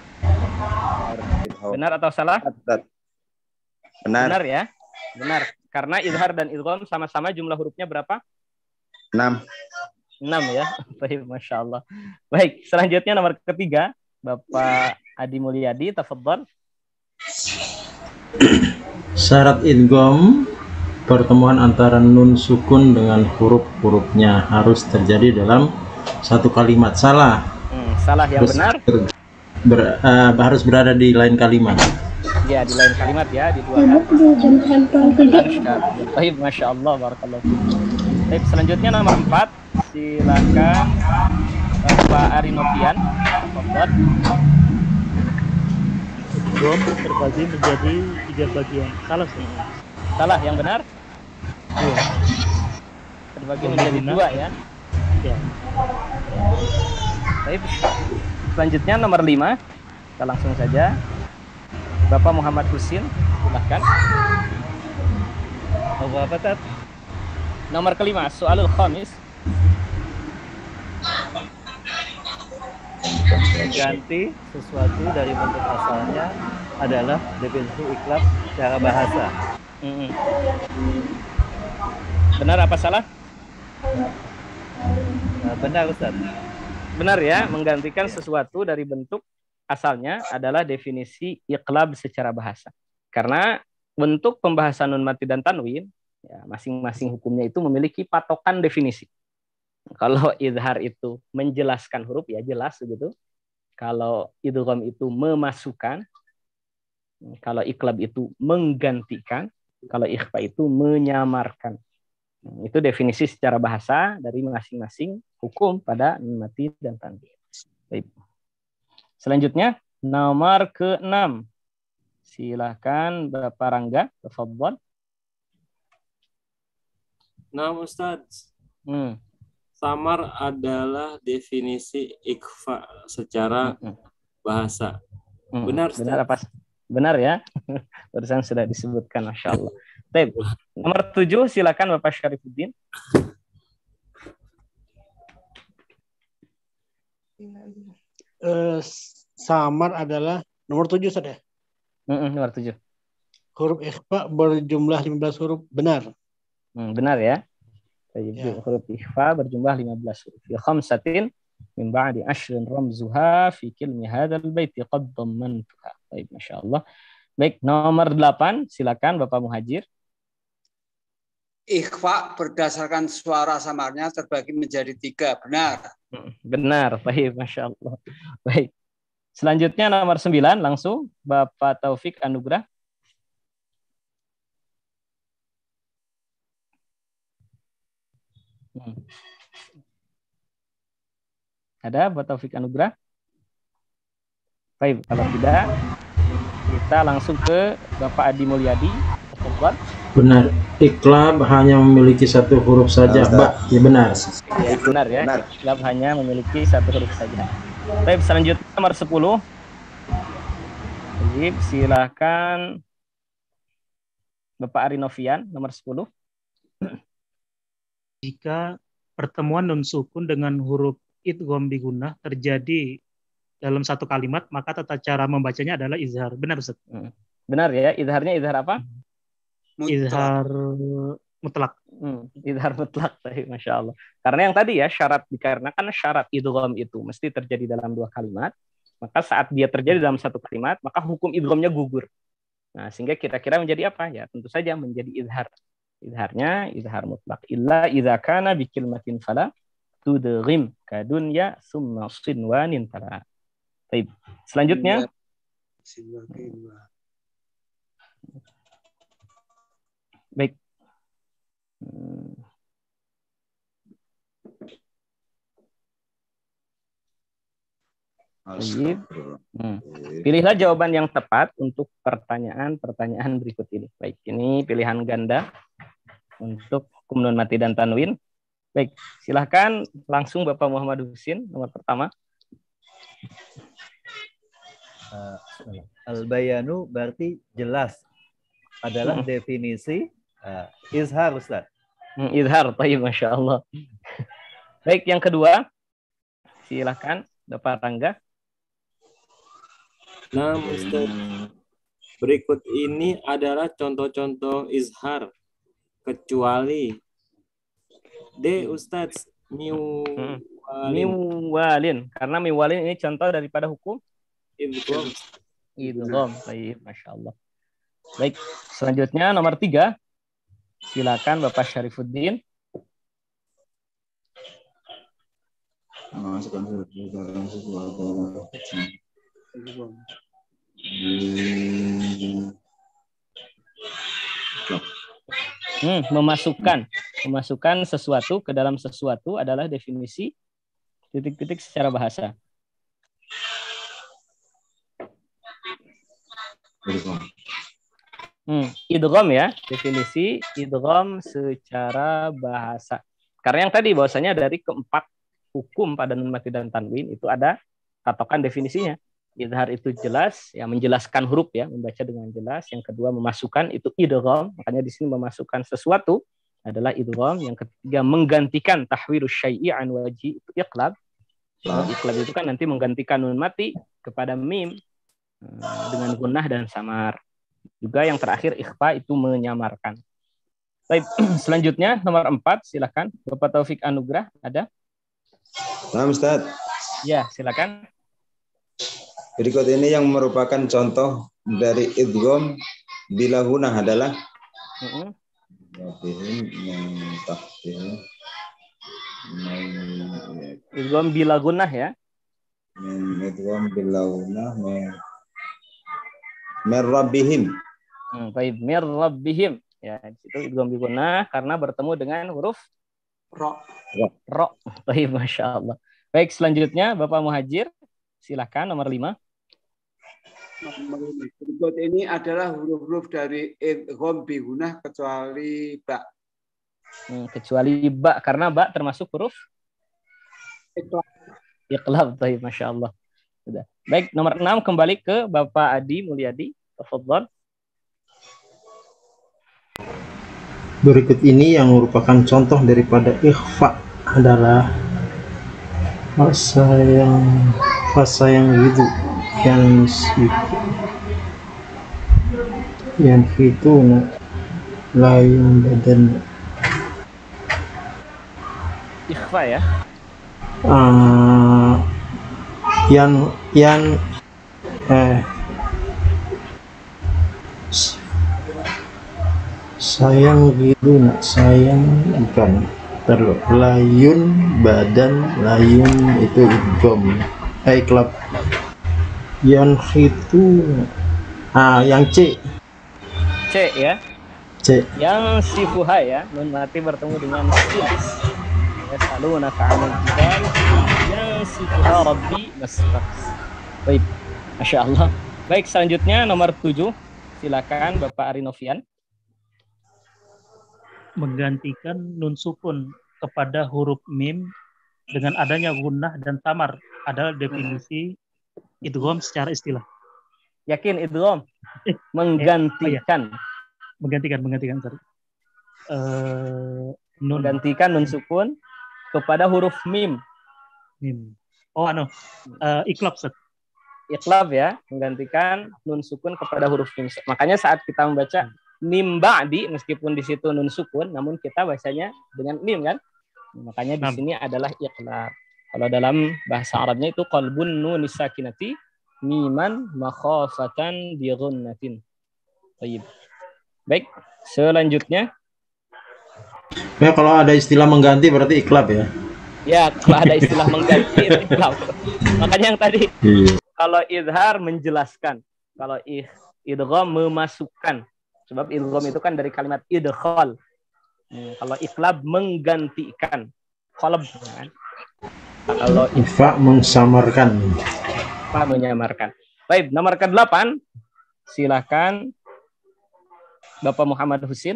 Benar atau salah? Benar. Benar ya. Benar. Karena izhar dan idgham sama-sama jumlah hurufnya berapa? 6. 6 ya. Baik, Masya Allah. Baik, selanjutnya nomor ketiga. Bapak Adi Mulyadi, tafadhol. Syarat idgham, pertemuan antara nun sukun dengan huruf-hurufnya harus terjadi dalam satu kalimat. Salah. Salah yang benar. Harus berada di lain kalimat. Ya, di lain kalimat ya, di dua kali. Baik, Masya Allah, barakallahu fiik. Baik, selanjutnya nomor 4. Silakan Pak Ari Novian. Idgham terbagi menjadi 3 bagian. Salah sih. Salah yang benar? Iya. Terbagi menjadi 2 ya. Ya. Baik. Selanjutnya nomor 5. Kita langsung saja. Bapak Muhammad Husin, silahkan. Apa Tat? Nomor kelima, soalul khamis. Ganti sesuatu dari bentuk asalnya adalah definisi iklab secara bahasa. Benar apa salah? Benar, Ustaz. Benar ya, menggantikan sesuatu dari bentuk asalnya adalah definisi iqlab secara bahasa. Karena bentuk pembahasan nun mati dan tanwin, ya, masing-masing hukumnya itu memiliki patokan definisi. Kalau izhar itu menjelaskan huruf, ya jelas begitu. Kalau idgham itu memasukkan, kalau iqlab itu menggantikan, kalau ikhfa itu menyamarkan. Itu definisi secara bahasa dari masing-masing hukum pada nun mati dan tanwin. Baik. Selanjutnya nomor ke-6. Silakan Bapak Rangga, tafadhol. Nah, Ustaz. Samar adalah definisi ikhfa secara bahasa. Benar, Ustaz. Benar apa? Benar ya. Barusan sudah disebutkan, Masya Allah. Baik. Nomor 7 silakan Bapak Syarifuddin. Samar adalah nomor 7 saja. Nomor 7. Huruf ikhfa berjumlah 15 huruf benar. Benar ya. Huruf ikhfa berjumlah 15 huruf. Fi khamsatin min ba'di ashrin ramzuha fi kilmi hadzal baiti qad dammantuha. Baik, masyaallah. Baik, nomor 8 silakan Bapak Muhajir. Ikhfa berdasarkan suara samarnya terbagi menjadi 3. Benar. Benar. Baik, Masya Allah. Baik. Selanjutnya nomor 9 langsung Bapak Taufik Anugrah. Ada Bapak Taufik Anugrah? Baik, kalau tidak kita langsung ke Bapak Adi Mulyadi. Benar. Iqlab hanya memiliki 1 huruf saja, Mbak. Ya benar. Ya, benar ya. Iqlab hanya memiliki 1 huruf saja. Baik, selanjutnya nomor 10. Baik, silakan Bapak Ari Novian, nomor 10. Jika pertemuan nun sukun dengan huruf idgham bigunnah terjadi dalam satu kalimat, maka tata cara membacanya adalah izhar. Benar, Ustaz? Benar ya. Izharnya izhar apa? Izhar mutlak. Izhar mutlak. Masya Allah. Karena yang tadi ya, syarat dikarenakan syarat idgham itu mesti terjadi dalam 2 kalimat. Maka saat dia terjadi dalam 1 kalimat, maka hukum idghamnya gugur. Nah, sehingga kira-kira menjadi apa? Ya, tentu saja menjadi izhar. Izharnya izhar mutlak. Illa idza kana bi kalimatin fala tudghim kadunya summa sinwanin fala. Baik. Selanjutnya baik. Pilihlah jawaban yang tepat untuk pertanyaan-pertanyaan berikut ini. Baik, ini pilihan ganda untuk hukum nun mati dan tanwin. Baik, silahkan langsung Bapak Muhammad Husin, nomor pertama. Al-bayanu berarti jelas. Adalah definisi izhar, Ustaz. Izhar, baik, Masya Allah. Baik, yang kedua, silahkan Bapak Rangga. Nah, Ustaz, berikut ini adalah contoh-contoh izhar kecuali D, Ustaz, miwalin. Karena miwalin ini contoh daripada hukum idgham. Baik, Masya Allah. Baik, selanjutnya nomor 3. Silakan Bapak Syarifuddin. Memasukkan sesuatu ke dalam sesuatu adalah definisi titik-titik secara bahasa. Idgham ya, definisi idgham secara bahasa. Karena yang tadi bahwasanya dari keempat hukum pada nun mati dan tanwin itu ada patokan definisinya. Izhar itu jelas, ya menjelaskan huruf ya, membaca dengan jelas. Yang kedua memasukkan itu idgham, makanya di sini memasukkan sesuatu adalah idgham. Yang ketiga menggantikan tahwirus syai'i an waji itu iqlab. Iqlab itu kan nanti menggantikan nun mati kepada mim dengan gunnah dan samar. Juga yang terakhir ikhfa itu menyamarkan. Baik, selanjutnya nomor 4 silakan Bapak Taufik Anugrah ada? Nah, Ustaz. Ya, silakan. Berikut ini yang merupakan contoh dari idgham bila gunah adalah idgham bila gunah ya. Idgham bila gunah merrabbihim. Baik, merrabbihim. Ya, itu idgham bila gunah karena bertemu dengan huruf ro. Baik, Masya Allah. Baik, selanjutnya Bapak Muhajir. Silakan nomor 5. Berikut ini adalah huruf-huruf dari idgham bi gunah kecuali ba. Kecuali ba, karena ba termasuk huruf iqlab. Baik, Masya Allah. Sudah. Baik, nomor 6 kembali ke Bapak Adi Mulyadi. Tafadhol. Berikut ini yang merupakan contoh daripada ikhfa adalah fasa yang gitu yang itu lain badan Ikhfa ya. Yang sayang gitu sayang ikan terlalu layun badan layun itu idgham iklab yang itu yang C ya C yang sifuha ya nun mati bertemu dengan sin yasalunaka 'anil jibal yang sifuha rabbi masfah. Baik, Masya Allah. Baik, selanjutnya nomor 7, silakan Bapak Arinovian. Menggantikan nun sukun kepada huruf mim dengan adanya gunnah dan tamar adalah definisi idgham secara istilah. Yakin idgham? Menggantikan. Menggantikan. Menggantikan nun sukun kepada huruf mim. Oh, iklab, Ustaz. Iklab ya, menggantikan nun sukun kepada huruf mim. Makanya saat kita membaca mim ba'di, meskipun di situ nun sukun, namun kita bacanya dengan mim kan? Makanya di sini adalah iklab. Kalau dalam bahasa Arabnya itu qalbun nun sakinati miman makhafatan bi ghunnatin. Baik, selanjutnya. Ya, kalau ada istilah mengganti berarti iklab ya. Ya, kalau ada istilah mengganti itu iklab. Makanya yang tadi kalau izhar menjelaskan, kalau idgham memasukkan. Sebab idgham itu kan dari kalimat idkhal. Kalau iklab menggantikan. Qalb kan. Kalau ikhfa mensamarkan. Ikhfa menyamarkan. Baik, nomor ke-8 silakan Bapak Muhammad Husin.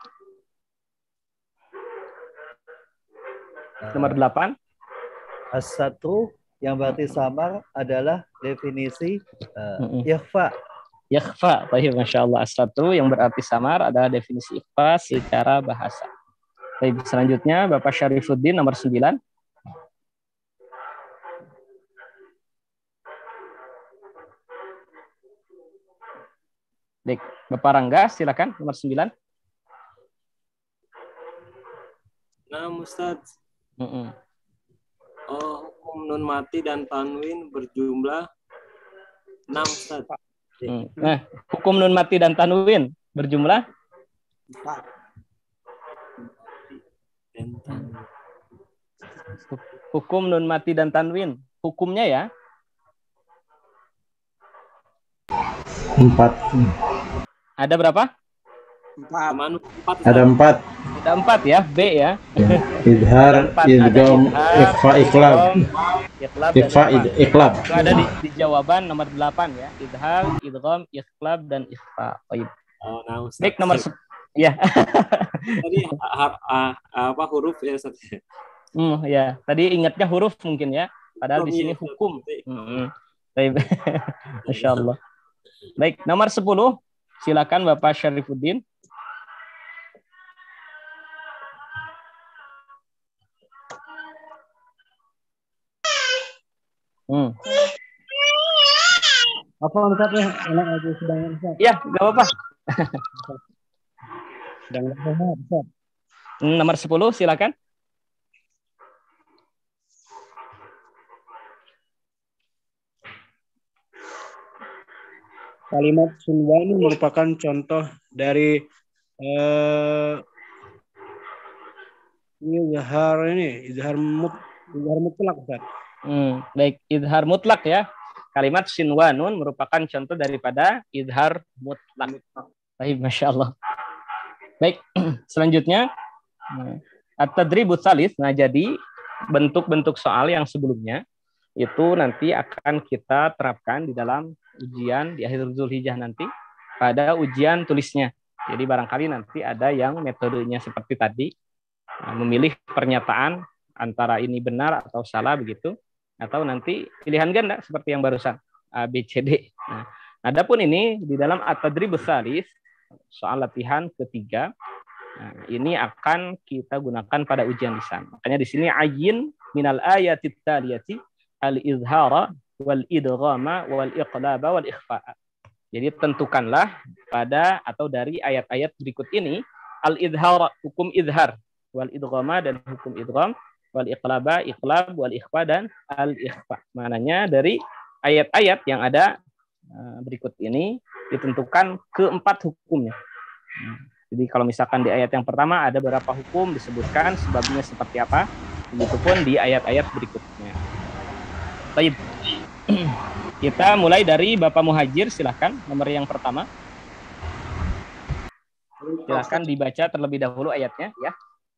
Nomor 8. As-satu yang berarti samar adalah definisi ikhfa. Ikhfa, baik, Masya Allah. As-satu yang berarti samar adalah definisi ikhfa secara bahasa. Baik, selanjutnya Bapak Syarifuddin nomor 9. Baik, Bapak Rangga silakan nomor 9. Nah, Ustaz. Hukum nun mati dan tanwin berjumlah 6, Ustaz. Nah, hukum nun mati dan tanwin berjumlah 4. Hukum nun mati dan tanwin. Hukumnya ya? 4. Ada berapa? 4. Ada 4. Ada 4 ya, B ya. Idhar, idgham, ikhfa, iklab. Ikhfa, iklab. Itu ada di jawaban nomor 8 ya. Idhar, idgham, iklab dan ikhfa. Baik. Baik, nomor ya. Tadi huruf ya, Ustaz. Ya, tadi ingatnya huruf mungkin ya. Padahal di sini hukum. Baik. Masya Allah. Baik, nomor 10. Silakan Bapak Syarifuddin. Apa Ustaz ya? Enak aja sedang Ustaz. Ya, enggak apa-apa. Sedang Ustaz. Nomor 10 silakan. Kalimat sunwa ini merupakan contoh dari izhar mutlak, Ustaz. Baik, izhar mutlak ya. Kalimat sinwanun merupakan contoh daripada izhar mutlak. Baik, Masya Allah. Baik, selanjutnya at-tadribut tsalits. Nah, jadi bentuk-bentuk soal yang sebelumnya itu nanti akan kita terapkan di dalam ujian di akhir Zulhijjah nanti pada ujian tulisnya. Jadi barangkali nanti ada yang metodenya seperti tadi, memilih pernyataan antara ini benar atau salah begitu, atau nanti pilihan ganda seperti yang barusan A, B, C, D. Nah, adapun ini di dalam at-tadribus tsalits, soal latihan ketiga, Nah, ini akan kita gunakan pada ujian lisan. Makanya di sini ayin minal ayatit taliyati al-izhara wal idghama wal iqlaba wal ikhfa'a. Jadi tentukanlah pada atau dari ayat-ayat berikut ini al-izhar, hukum izhar, wal idghama dan hukum idgham, wal iqlaba, iqlab, wal ikhfa dan al-ikhfa. Maknanya dari ayat-ayat yang ada berikut ini ditentukan keempat hukumnya. Jadi kalau misalkan di ayat yang pertama ada beberapa hukum disebutkan sebabnya seperti apa, begitupun di ayat-ayat berikutnya. Baik. Kita mulai dari Bapak Muhajir, silahkan nomor yang pertama. Silahkan dibaca terlebih dahulu ayatnya, ya.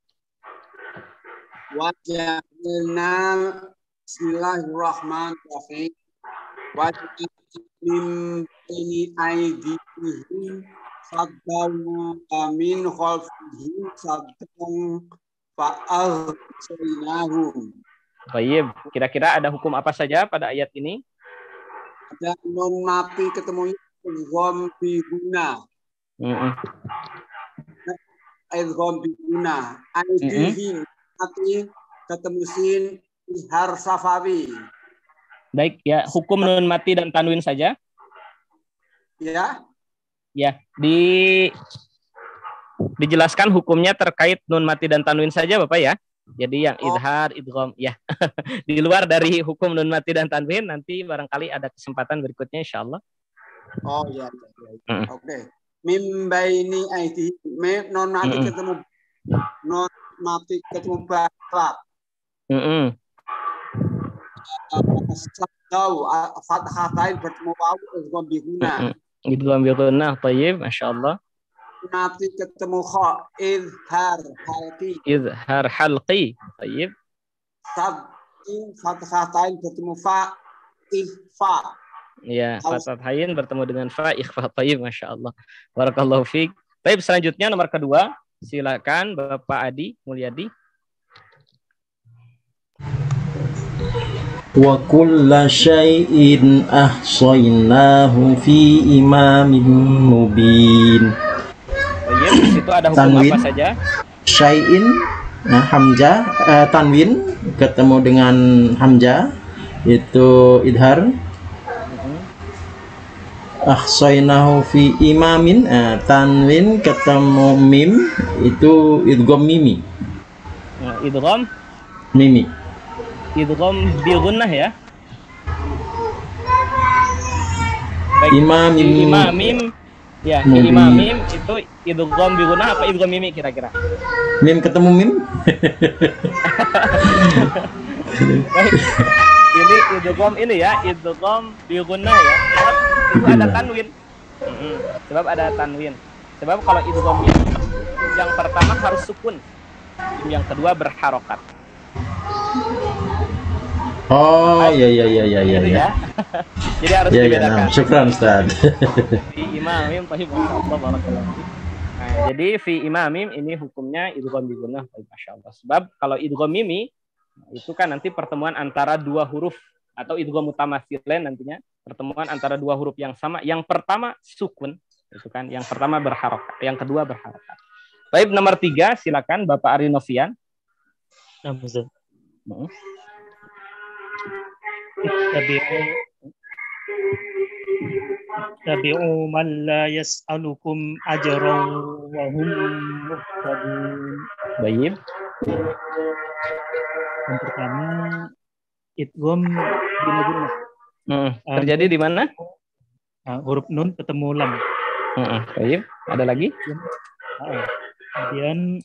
Waja'alna bismillahirrahmanirrahim. Waja'alna min baini aydihim saddan min khalfihim saddan fa'aghshaynahum. Baik, kira-kira ada hukum apa saja pada ayat ini? Ada non mati ketemu idgham bi guna. Idgham bi guna. Aydihim mati ketemu sin izhar safawi. Baik, ya, hukum nun mati dan tanwin saja. Ya. Ya, dijelaskan hukumnya terkait nun mati dan tanwin saja, Bapak ya. Jadi yang izhar, idgham, ya. Di luar dari hukum nun mati dan tanwin, nanti barangkali ada kesempatan berikutnya insyaallah. Oh iya. Oke. Mim baini aidi, non mati ketemu non mati ketemu baklak. Tahu fathatain bertemu wawu idgham bi guna. Idgham bi guna, thayyib, masyaallah. Mati ketemu kha izhar halqi. Izhar halqi, thayyib. Sab'in fathatain bertemu fa ikhfa. Ya, fathatain bertemu dengan fa ikhfa, thayyib, masyaallah. Barakallahu fiik. Baik, selanjutnya nomor kedua, silakan Bapak Adi Mulyadi. Wa kulla syai'in ahsaynahu fi imamin mubin. Baik, di situ ada hukum tanwin, apa saja? Syai'in, nah hamzah, tanwin ketemu dengan hamzah itu idhar. Ahsaynahu fi imamin, tanwin ketemu mim itu idgham mimi. Idgham mimi. Idgham bi gunnah ya. Baik, imamim ya, imamim itu idgham bi gunnah apa idgham mimi kira-kira? Mim ketemu mim. Baik. Ini idgham ini ya, idgham bi gunnah ya. Itu ada tanwin. Sebab ada tanwin. Sebab kalau idgham mim yang pertama harus sukun. Yang kedua berharokat. Oh iya. Ya. Jadi harus dibedakan. Syukran Ustaz. Fi imamim tahib masyaallah barakallahu. Nah, jadi fi imamim ini hukumnya idgham bi gunnah, masyaallah. Sebab kalau idgham mimi itu kan nanti pertemuan antara dua huruf atau idgham mutamatsilain nantinya pertemuan antara dua huruf yang sama. Yang pertama sukun, itu kan. Yang pertama berharokat, yang kedua berharokat. Baik, nomor 3 silakan Bapak Ari Novian. Tabi'u man la yas'alukum ajran wa hum muhtadun. Baik. Yang pertama idgham bin gunnah. Terjadi di mana? Huruf nun ketemu lam. Baik. Ada lagi? Kemudian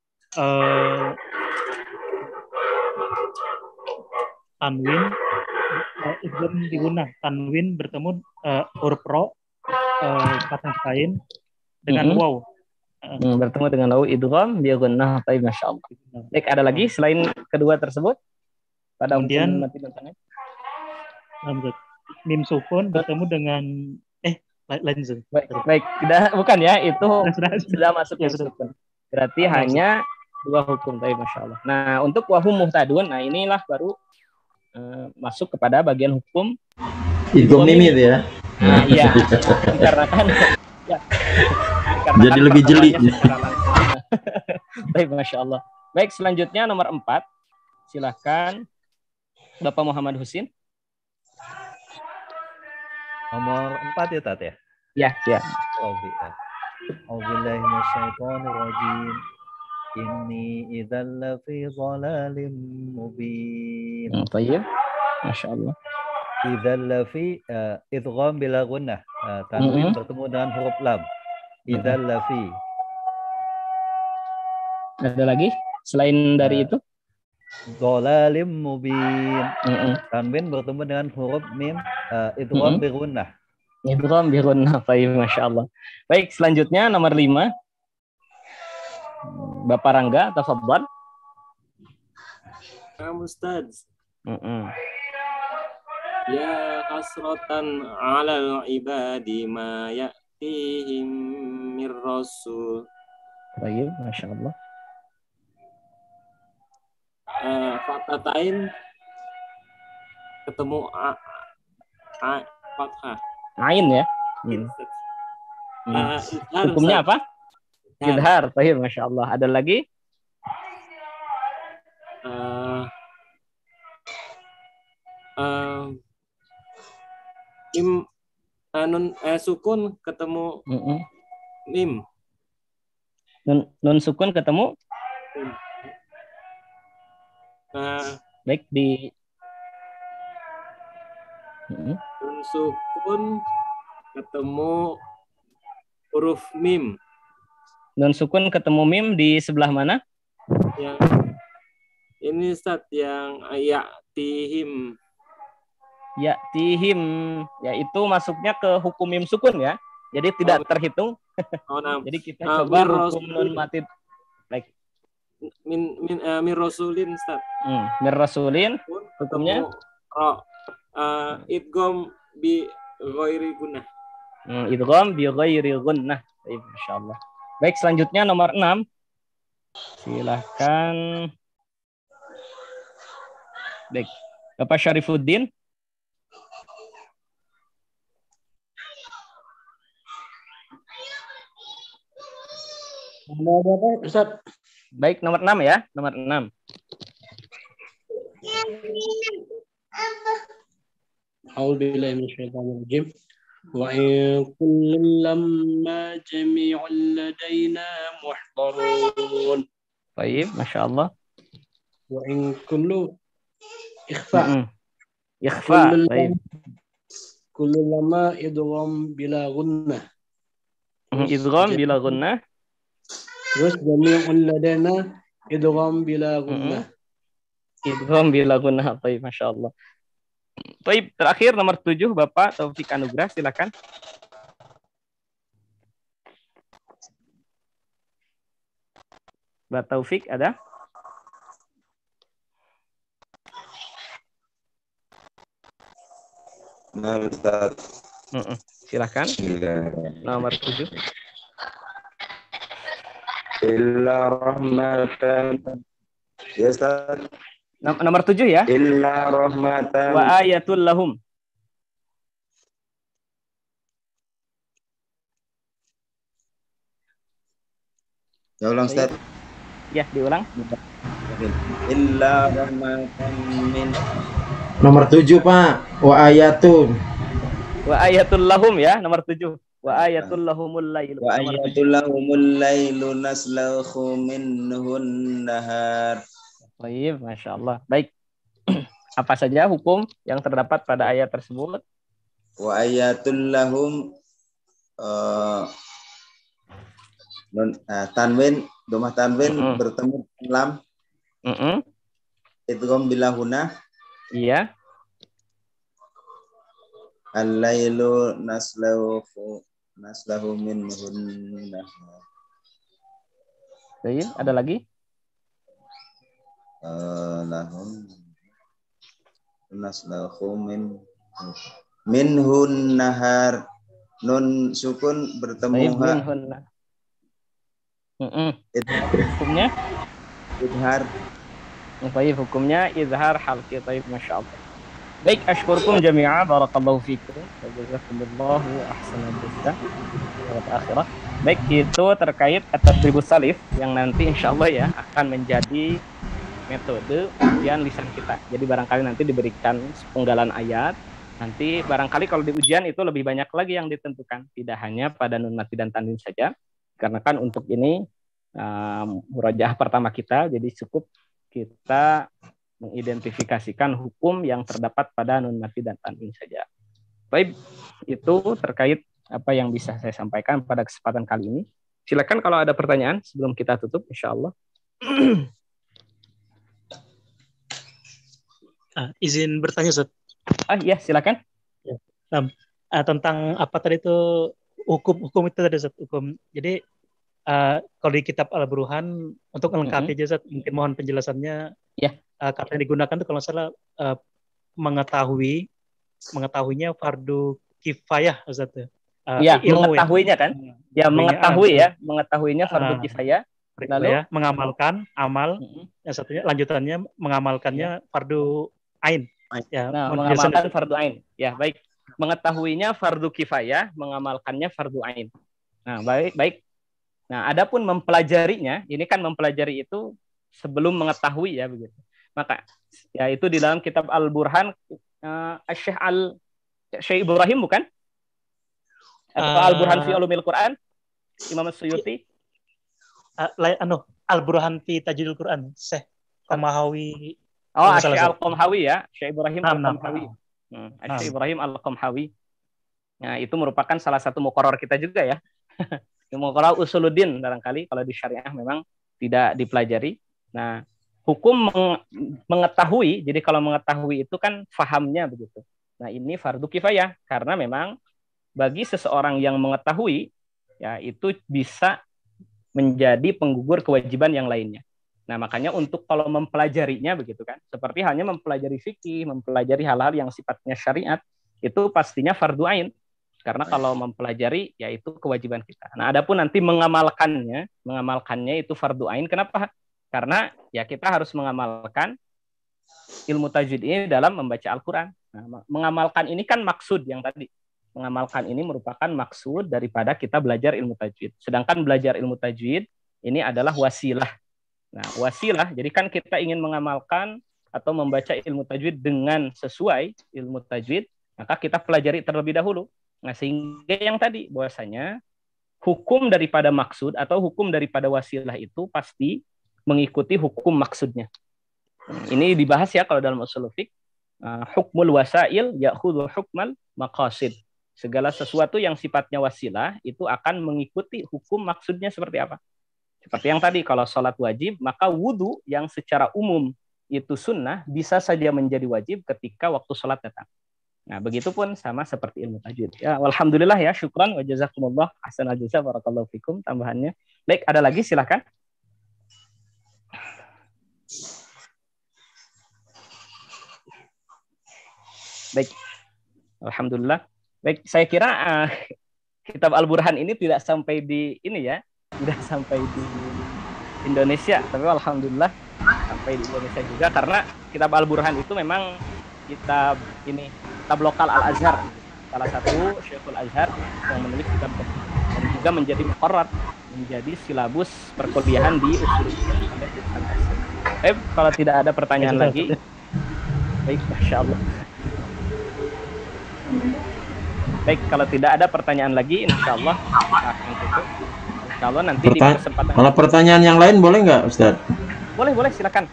tanwin idgham digunakan, tanwin bertemu huruf ro fathah kain dengan waw. Bertemu dengan waw idgham bi gunnah, baik, masyaallah. Baik, ada lagi selain kedua tersebut? Pada kemudian mim sukun bertemu dengan lanjut. Baik, tidak, bukan ya, itu sudah masuk ya, sukun. Berarti hanya dua hukum, baik, masyaallah. Nah, untuk wahum muhtadun, nah inilah baru masuk kepada bagian hukum idgham mimi itu ya. Nah, iya. Dikarenakan ya. Jadi lebih jeli. Baik, Masya Allah. Baik, selanjutnya nomor 4. Silahkan Bapak Muhammad Husin. Nomor 4 ya, Tat ya? Ya, ya. A'udzubillahi minasyaitonirrajim. Inni idzal lafi dhalalim mubin. Baik. Masya Allah. Idzal lafi idgham bila gunnah. Tanwin bertemu dengan huruf lam. Idzal lafi. Ada lagi selain dari itu? Dhalalim mubin. Tanwin bertemu dengan huruf mim. Idgham bi gunnah. Idgham bi gunnah. Baik, Masya Allah. Baik, selanjutnya nomor 5. Bapak Rangga, tafadhal. Ustaz. Ya hasratan 'alal ibadi ma ya'tihim mir rasul. Baik, Masya Allah. Fatatain ketemu fathah. Ain ya. Hukumnya apa? Idhar. Baik, Masya Allah. Ada lagi? Sukun ketemu mim. Nun sukun ketemu. Baik di nun sukun ketemu huruf mim. Nun sukun ketemu mim di sebelah mana? Yang ini Ustaz, yang ya'tihim. Ya'tihim, yaitu masuknya ke hukum mim sukun ya. Jadi tidak terhitung. Jadi kita coba hukum nun mati. Baik. Min rasulin Ustaz. Min rasulin hukumnya idgham bi ghairi gunnah. Idgham bi ghairi gunnah. Baik, masyaallah. Baik, selanjutnya nomor 6. Silahkan. Baik, Bapak Syarifuddin. Nomor berapa, Ustaz? Baik, nomor 6 ya, nomor 6. A'udzubillahi minasyaitonirrajim. Wa in kullun lamma jami'un ladaina muhdarun. Baik, Masya Allah. Wa in kullu ikhfa. Ikhfa. Baik. Kullu lamma idgham bila gunnah. Idgham bila gunnah. Terus jami'un ladaina idgham bila gunnah. Idgham bila gunnah. Baik, Masya Allah. Baik, terakhir nomor 7, Bapak Taufik Anugrah, silakan. Bapak Taufik ada? Nah, Ustaz. Silakan. Nomor 7. Illa rahmatan. Ya, Ustaz. Nomor 7 ya. Illa rahmatan wa ayatul lahum. Ya, ulang, Ustaz. Ya, diulang. Illa rahmatan min. Nomor 7, Pak. Wa ayatun. Wa ayatul lahum ya, nomor 7. Wa ayatul lahumul lail. Wa ayatul lahumul lailu naslahu minhun nahar. Baik, Masya Allah. Baik. Apa saja hukum yang terdapat pada ayat tersebut? Wa ayatul lahum tanwin, domah tanwin bertemu lam. Idgham bilahuna. Iya. Al-lailu naslahu minhun nahar. Baik, ada lagi? Lahum naslahu minhun nahar. Nun sukun bertemu ha. Hukumnya izhar. Baik, hukumnya izhar halqi. Baik, Masya Allah. Baik, ashkurukum jami'a, barakallahu fikum wa jazakumullahu ahsanal jazaa wa akhirah. Baik, itu terkait at-tadribus salif yang nanti insya Allah ya akan menjadi metode ujian lisan kita. Jadi barangkali nanti diberikan penggalan ayat. Nanti barangkali kalau di ujian itu lebih banyak lagi yang ditentukan. Tidak hanya pada nun mati dan tanwin saja. Karena kan untuk ini murajaah pertama kita, jadi cukup kita mengidentifikasikan hukum yang terdapat pada nun mati dan tanwin saja. Baik, itu terkait apa yang bisa saya sampaikan pada kesempatan kali ini. Silakan kalau ada pertanyaan sebelum kita tutup, insya Allah. Izin bertanya, Ustaz. Iya, silakan. Ya. Tentang apa tadi itu hukum itu tadi, Ustaz, hukum. Jadi kalau di kitab Al-Burhan untuk melengkapi aja, Ustaz, mungkin mohon penjelasannya. Ya. Kata yang digunakan itu kalau salah mengetahuinya fardu kifayah, Ustaz. Ya, mengetahuinya kan? Ya, mengetahuinya fardu kifayah. Lalu mengamalkan amal, yang satunya lanjutannya mengamalkannya fardu ain. Ya, mengamalkan fardu ain. Ya, baik. Mengetahuinya fardu kifayah, mengamalkannya fardu ain. Nah, baik. Nah, adapun mempelajarinya, ini kan mempelajari itu sebelum mengetahui ya begitu. Maka ya itu di dalam kitab Al-Burhan Syekh Ibrahim bukan? Atau Al-Burhan fi Ulumil Quran Imam Suyuti? Al-Burhan fi Tajwidil Quran, Syekh Qomhawi. Syekh Al-Qomhawi ya, Syekh Ibrahim Al-Qomhawi. Syekh Ibrahim Al-Qomhawi. Nah, itu merupakan salah satu muqarrar kita juga ya. Muqarrar Usuluddin barangkali kalau di syariah memang tidak dipelajari. Nah, hukum mengetahui, jadi kalau mengetahui itu kan fahamnya begitu. Nah, ini fardu kifayah karena memang bagi seseorang yang mengetahui ya itu bisa menjadi penggugur kewajiban yang lainnya. Nah, makanya untuk kalau mempelajarinya begitu kan, seperti hanya mempelajari fikih, mempelajari hal-hal yang sifatnya syariat, itu pastinya fardu ain. Karena kalau mempelajari ya itu kewajiban kita. Nah, adapun nanti mengamalkannya itu fardu ain. Kenapa? Karena ya kita harus mengamalkan ilmu tajwid ini dalam membaca Al-Qur'an. Nah, mengamalkan ini kan maksud yang tadi. Mengamalkan ini merupakan maksud daripada kita belajar ilmu tajwid. Sedangkan belajar ilmu tajwid ini adalah wasilah. Nah, wasilah, jadi kan kita ingin mengamalkan atau membaca ilmu tajwid dengan sesuai ilmu tajwid, maka kita pelajari terlebih dahulu. Nah, sehingga yang tadi bahwasanya hukum daripada maksud atau hukum daripada wasilah itu pasti mengikuti hukum maksudnya. Ini dibahas ya kalau dalam ushul fiqh. Hukmul wasail ya'khudhu hukmal maqasid. Segala sesuatu yang sifatnya wasilah itu akan mengikuti hukum maksudnya seperti apa. Seperti yang tadi, kalau sholat wajib, maka wudhu yang secara umum itu sunnah bisa saja menjadi wajib ketika waktu sholat datang. Nah, begitupun sama seperti ilmu tajwid. Ya, alhamdulillah ya, syukran wa jazakumullah ahsanal jazaa barakallahu fikum tambahannya. Baik, ada lagi silakan. Baik. Alhamdulillah. Baik, saya kira kitab Al-Burhan ini tidak sampai di ini ya, tidak sampai di Indonesia, tapi alhamdulillah sampai di Indonesia juga karena kitab Al-Burhan itu memang kitab lokal Al-Azhar, salah satu Syekhul Azhar yang menulis kitab dan juga menjadi muqarrar, menjadi silabus perkuliahan di usul. Baik, kalau tidak ada pertanyaan lagi, baik, masya Allah. Baik, kalau tidak ada pertanyaan lagi, insya Allah akan tutup. Insya Allah nanti di kesempatan. Kalau pertanyaan yang lain boleh nggak, Ustaz? Boleh, silakan.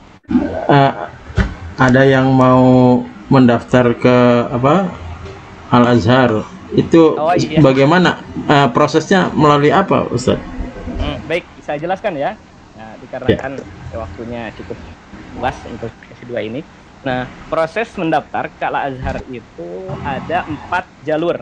Ada yang mau mendaftar ke Al-Azhar itu iya. Bagaimana prosesnya, melalui apa, Ustaz? Baik, saya jelaskan ya. Nah, dikarenakan waktunya cukup luas untuk S2 ini. Nah, proses mendaftar ke Al-Azhar itu ada 4 jalur.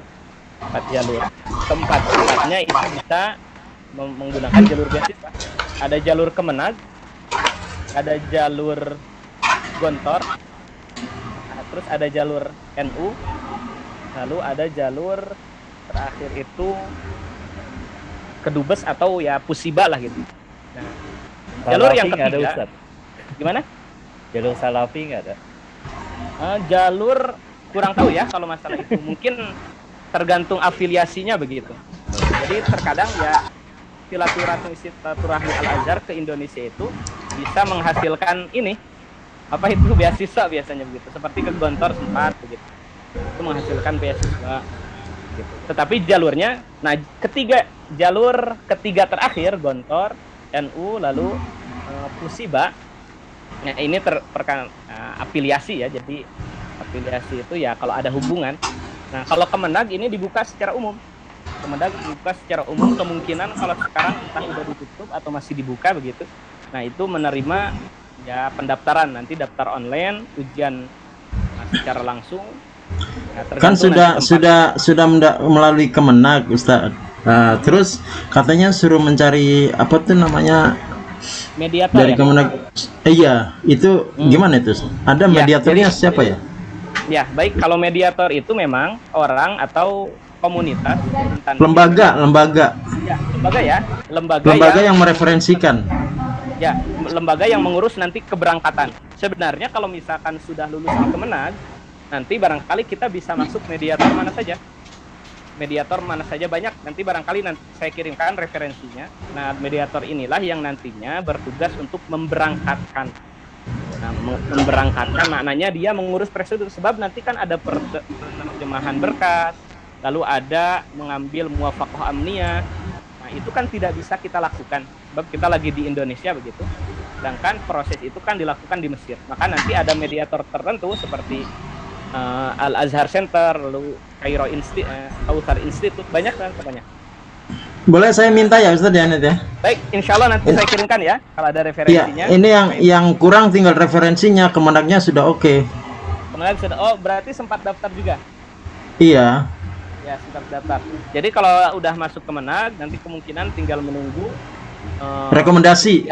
Tempatnya itu bisa menggunakan jalur beasiswa. Ada jalur Kemenag, ada jalur Gontor, terus ada jalur NU, lalu ada jalur terakhir itu Kedubes atau ya Pusiba lah gitu. Nah, jalur yang ketiga ada, Ustaz. Gimana? Jalur Salafi nggak ada? Jalur kurang tahu ya kalau masalah itu, mungkin tergantung afiliasinya begitu. Jadi terkadang ya silaturahmi Al-Azhar ke Indonesia itu bisa menghasilkan ini apa itu beasiswa biasanya begitu, seperti ke Gontor sempat begitu, itu menghasilkan beasiswa gitu. Tetapi jalurnya, nah jalur ketiga terakhir Gontor, NU, lalu Pusiba, nah ini afiliasi ya, jadi afiliasi itu ya kalau ada hubungan. Nah kalau Kemenag ini dibuka secara umum. Kemenag dibuka secara umum, kemungkinan kalau sekarang entah udah ditutup atau masih dibuka begitu. Nah itu menerima ya pendaftaran, nanti daftar online, ujian secara langsung. Nah, kan sudah melalui Kemenag, Ustaz. Terus katanya suruh mencari apa tuh namanya mediator dari ya? Kemenag. Iya, itu gimana itu? Ada mediatornya jadi, siapa ya? Ya baik, kalau mediator itu memang orang atau komunitas, lembaga ya, lembaga yang mereferensikan ya, lembaga yang mengurus nanti keberangkatan. Sebenarnya kalau misalkan sudah lulus di Kemenag, nanti barangkali kita bisa masuk mediator mana saja banyak, nanti barangkali saya kirimkan referensinya. Nah mediator inilah yang nantinya bertugas untuk memberangkatkan. Nah, memberangkatkan maknanya dia mengurus prosedur, sebab nanti kan ada penerjemahan berkas, lalu ada mengambil muwafaqah amniyah. Nah itu kan tidak bisa kita lakukan sebab kita lagi di Indonesia begitu, sedangkan proses itu kan dilakukan di Mesir. Maka nanti ada mediator tertentu seperti Al-Azhar Center, lalu Cairo Kautsar Institute, banyak kan pokoknya. Boleh saya minta ya Ustaz ya, ya? Baik, insya Allah nanti saya kirimkan ya kalau ada referensinya. Ya, ini yang kurang tinggal referensinya, Kemenagnya sudah oke. Kemenag sudah, oh berarti sempat daftar juga? Iya. Ya, sempat daftar. Jadi kalau udah masuk Kemenag, nanti kemungkinan tinggal menunggu rekomendasi.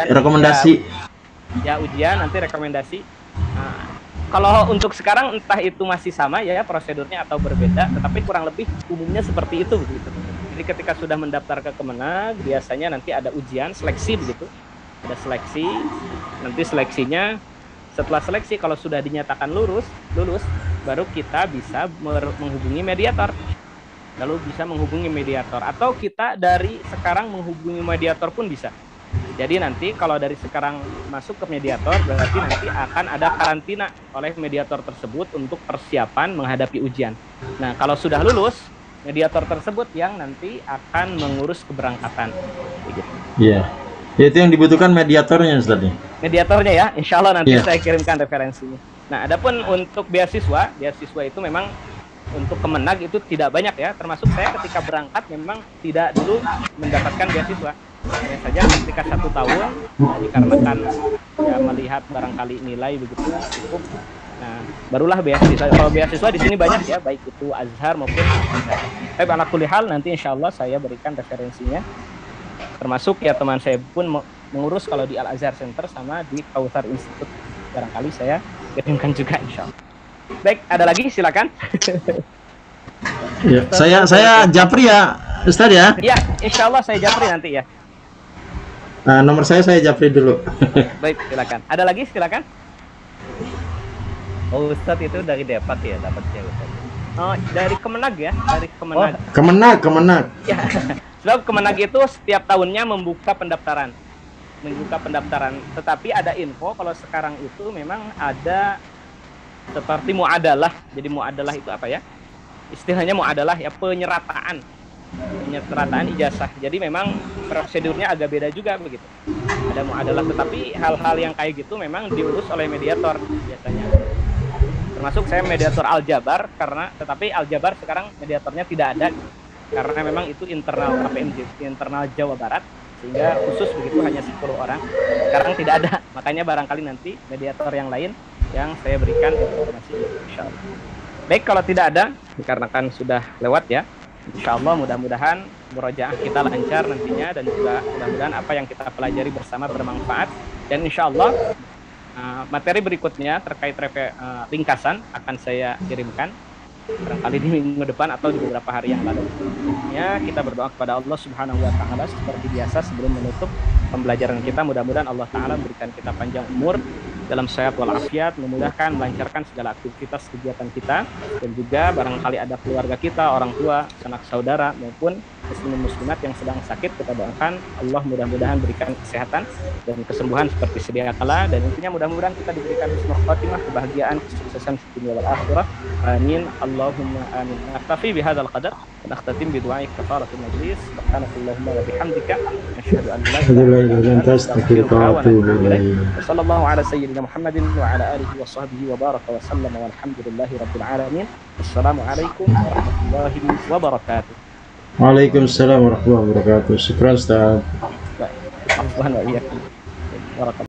Ya ujian, nanti rekomendasi. Nah, kalau untuk sekarang entah itu masih sama ya prosedurnya atau berbeda, tetapi kurang lebih umumnya seperti itu begitu. Jadi ketika sudah mendaftar ke Kemenag, biasanya nanti ada ujian seleksi begitu. Ada seleksi, nanti seleksinya setelah seleksi kalau sudah dinyatakan lulus, baru kita bisa menghubungi mediator. Lalu bisa menghubungi mediator, atau kita dari sekarang menghubungi mediator pun bisa. Jadi nanti kalau dari sekarang masuk ke mediator, berarti nanti akan ada karantina oleh mediator tersebut untuk persiapan menghadapi ujian. Nah kalau sudah lulus, mediator tersebut yang nanti akan mengurus keberangkatan. Iya, itu yang dibutuhkan mediatornya Ustaz. Mediatornya ya, insya Allah nanti saya kirimkan referensinya. Nah adapun untuk beasiswa itu memang untuk Kemenag itu tidak banyak ya, termasuk saya ketika berangkat memang tidak dulu mendapatkan beasiswa. Hanya saja ketika 1 tahun, dikarenakan ya melihat barangkali nilai begitu cukup, nah barulah beasiswa. Kalau beasiswa di sini banyak ya, baik itu Azhar maupun Azhar. Tapi ala kulli hal nanti insya Allah saya berikan referensinya, termasuk ya teman saya pun mengurus kalau di Al-Azhar Center sama di Kautsar Institute, barangkali saya kirimkan juga insya Allah. Baik, ada lagi silakan. Ya, saya Japri ya Ustaz ya. Iya, insya Allah saya Japri nanti ya. Nah, nomor saya Japri dulu. Baik, silakan. Ada lagi silakan. Oh Ustadz itu dari Depak ya dapatnya Ustadz? Oh dari Kemenag ya, dari Kemenag. Oh, Kemenag. Ya, sebab Kemenag itu setiap tahunnya membuka pendaftaran. Tetapi ada info kalau sekarang itu memang ada seperti muadalah. Jadi muadalah itu apa ya? Istilahnya muadalah ya, penyerataan ijazah. Jadi memang prosedurnya agak beda juga begitu. Ada muadalah, tetapi hal-hal yang kayak gitu memang diurus oleh mediator biasanya. Termasuk saya mediator Al-Jabar tetapi Al-Jabar sekarang mediatornya tidak ada karena memang itu internal KPMG, internal Jawa Barat, sehingga khusus begitu hanya 10 orang. Sekarang tidak ada. Makanya barangkali nanti mediator yang lain yang saya berikan informasi insyaallah. Baik, kalau tidak ada dikarenakan sudah lewat ya, insyaallah mudah-mudahan murojaah kita lancar nantinya, dan juga mudah-mudahan apa yang kita pelajari bersama bermanfaat, dan insyaallah materi berikutnya terkait ringkasan akan saya kirimkan barangkali di minggu depan atau di beberapa hari yang lalu. Ya, kita berdoa kepada Allah Subhanahu wa taala seperti biasa sebelum menutup pembelajaran kita. Mudah-mudahan Allah taala memberikan kita panjang umur dalam sehat walafiat, memudahkan, melancarkan segala aktivitas kegiatan kita, dan juga barangkali ada keluarga kita, orang tua, sanak saudara maupun muslimin muslimat yang sedang sakit kita doakan Allah mudah-mudahan berikan kesehatan dan kesembuhan seperti sedia kala, dan intinya mudah-mudahan kita diberikan husnul khatimah, kebahagiaan, kesuksesan di dunia wal akhirah. Amin. Allahumma amin. Naktafi bihadzal qadar wa nakhtatim bi du'ai kafaratul majlis. Subhanakallahumma wa bihamdika asyhadu an la ilaha illa anta astaghfiruka wa atubu ilaik. Sallallahu ala sayyidina Muhammadin wa ala alihi wa sahbihi wa baraka wa sallama walhamdulillahi rabbil alamin. Assalamualaikum warahmatullahi wabarakatuh. Waalaikumsalam warahmatullahi wabarakatuh. Syukran Ustaz. Baik. Afwan wa iyyakum. Barakallahu.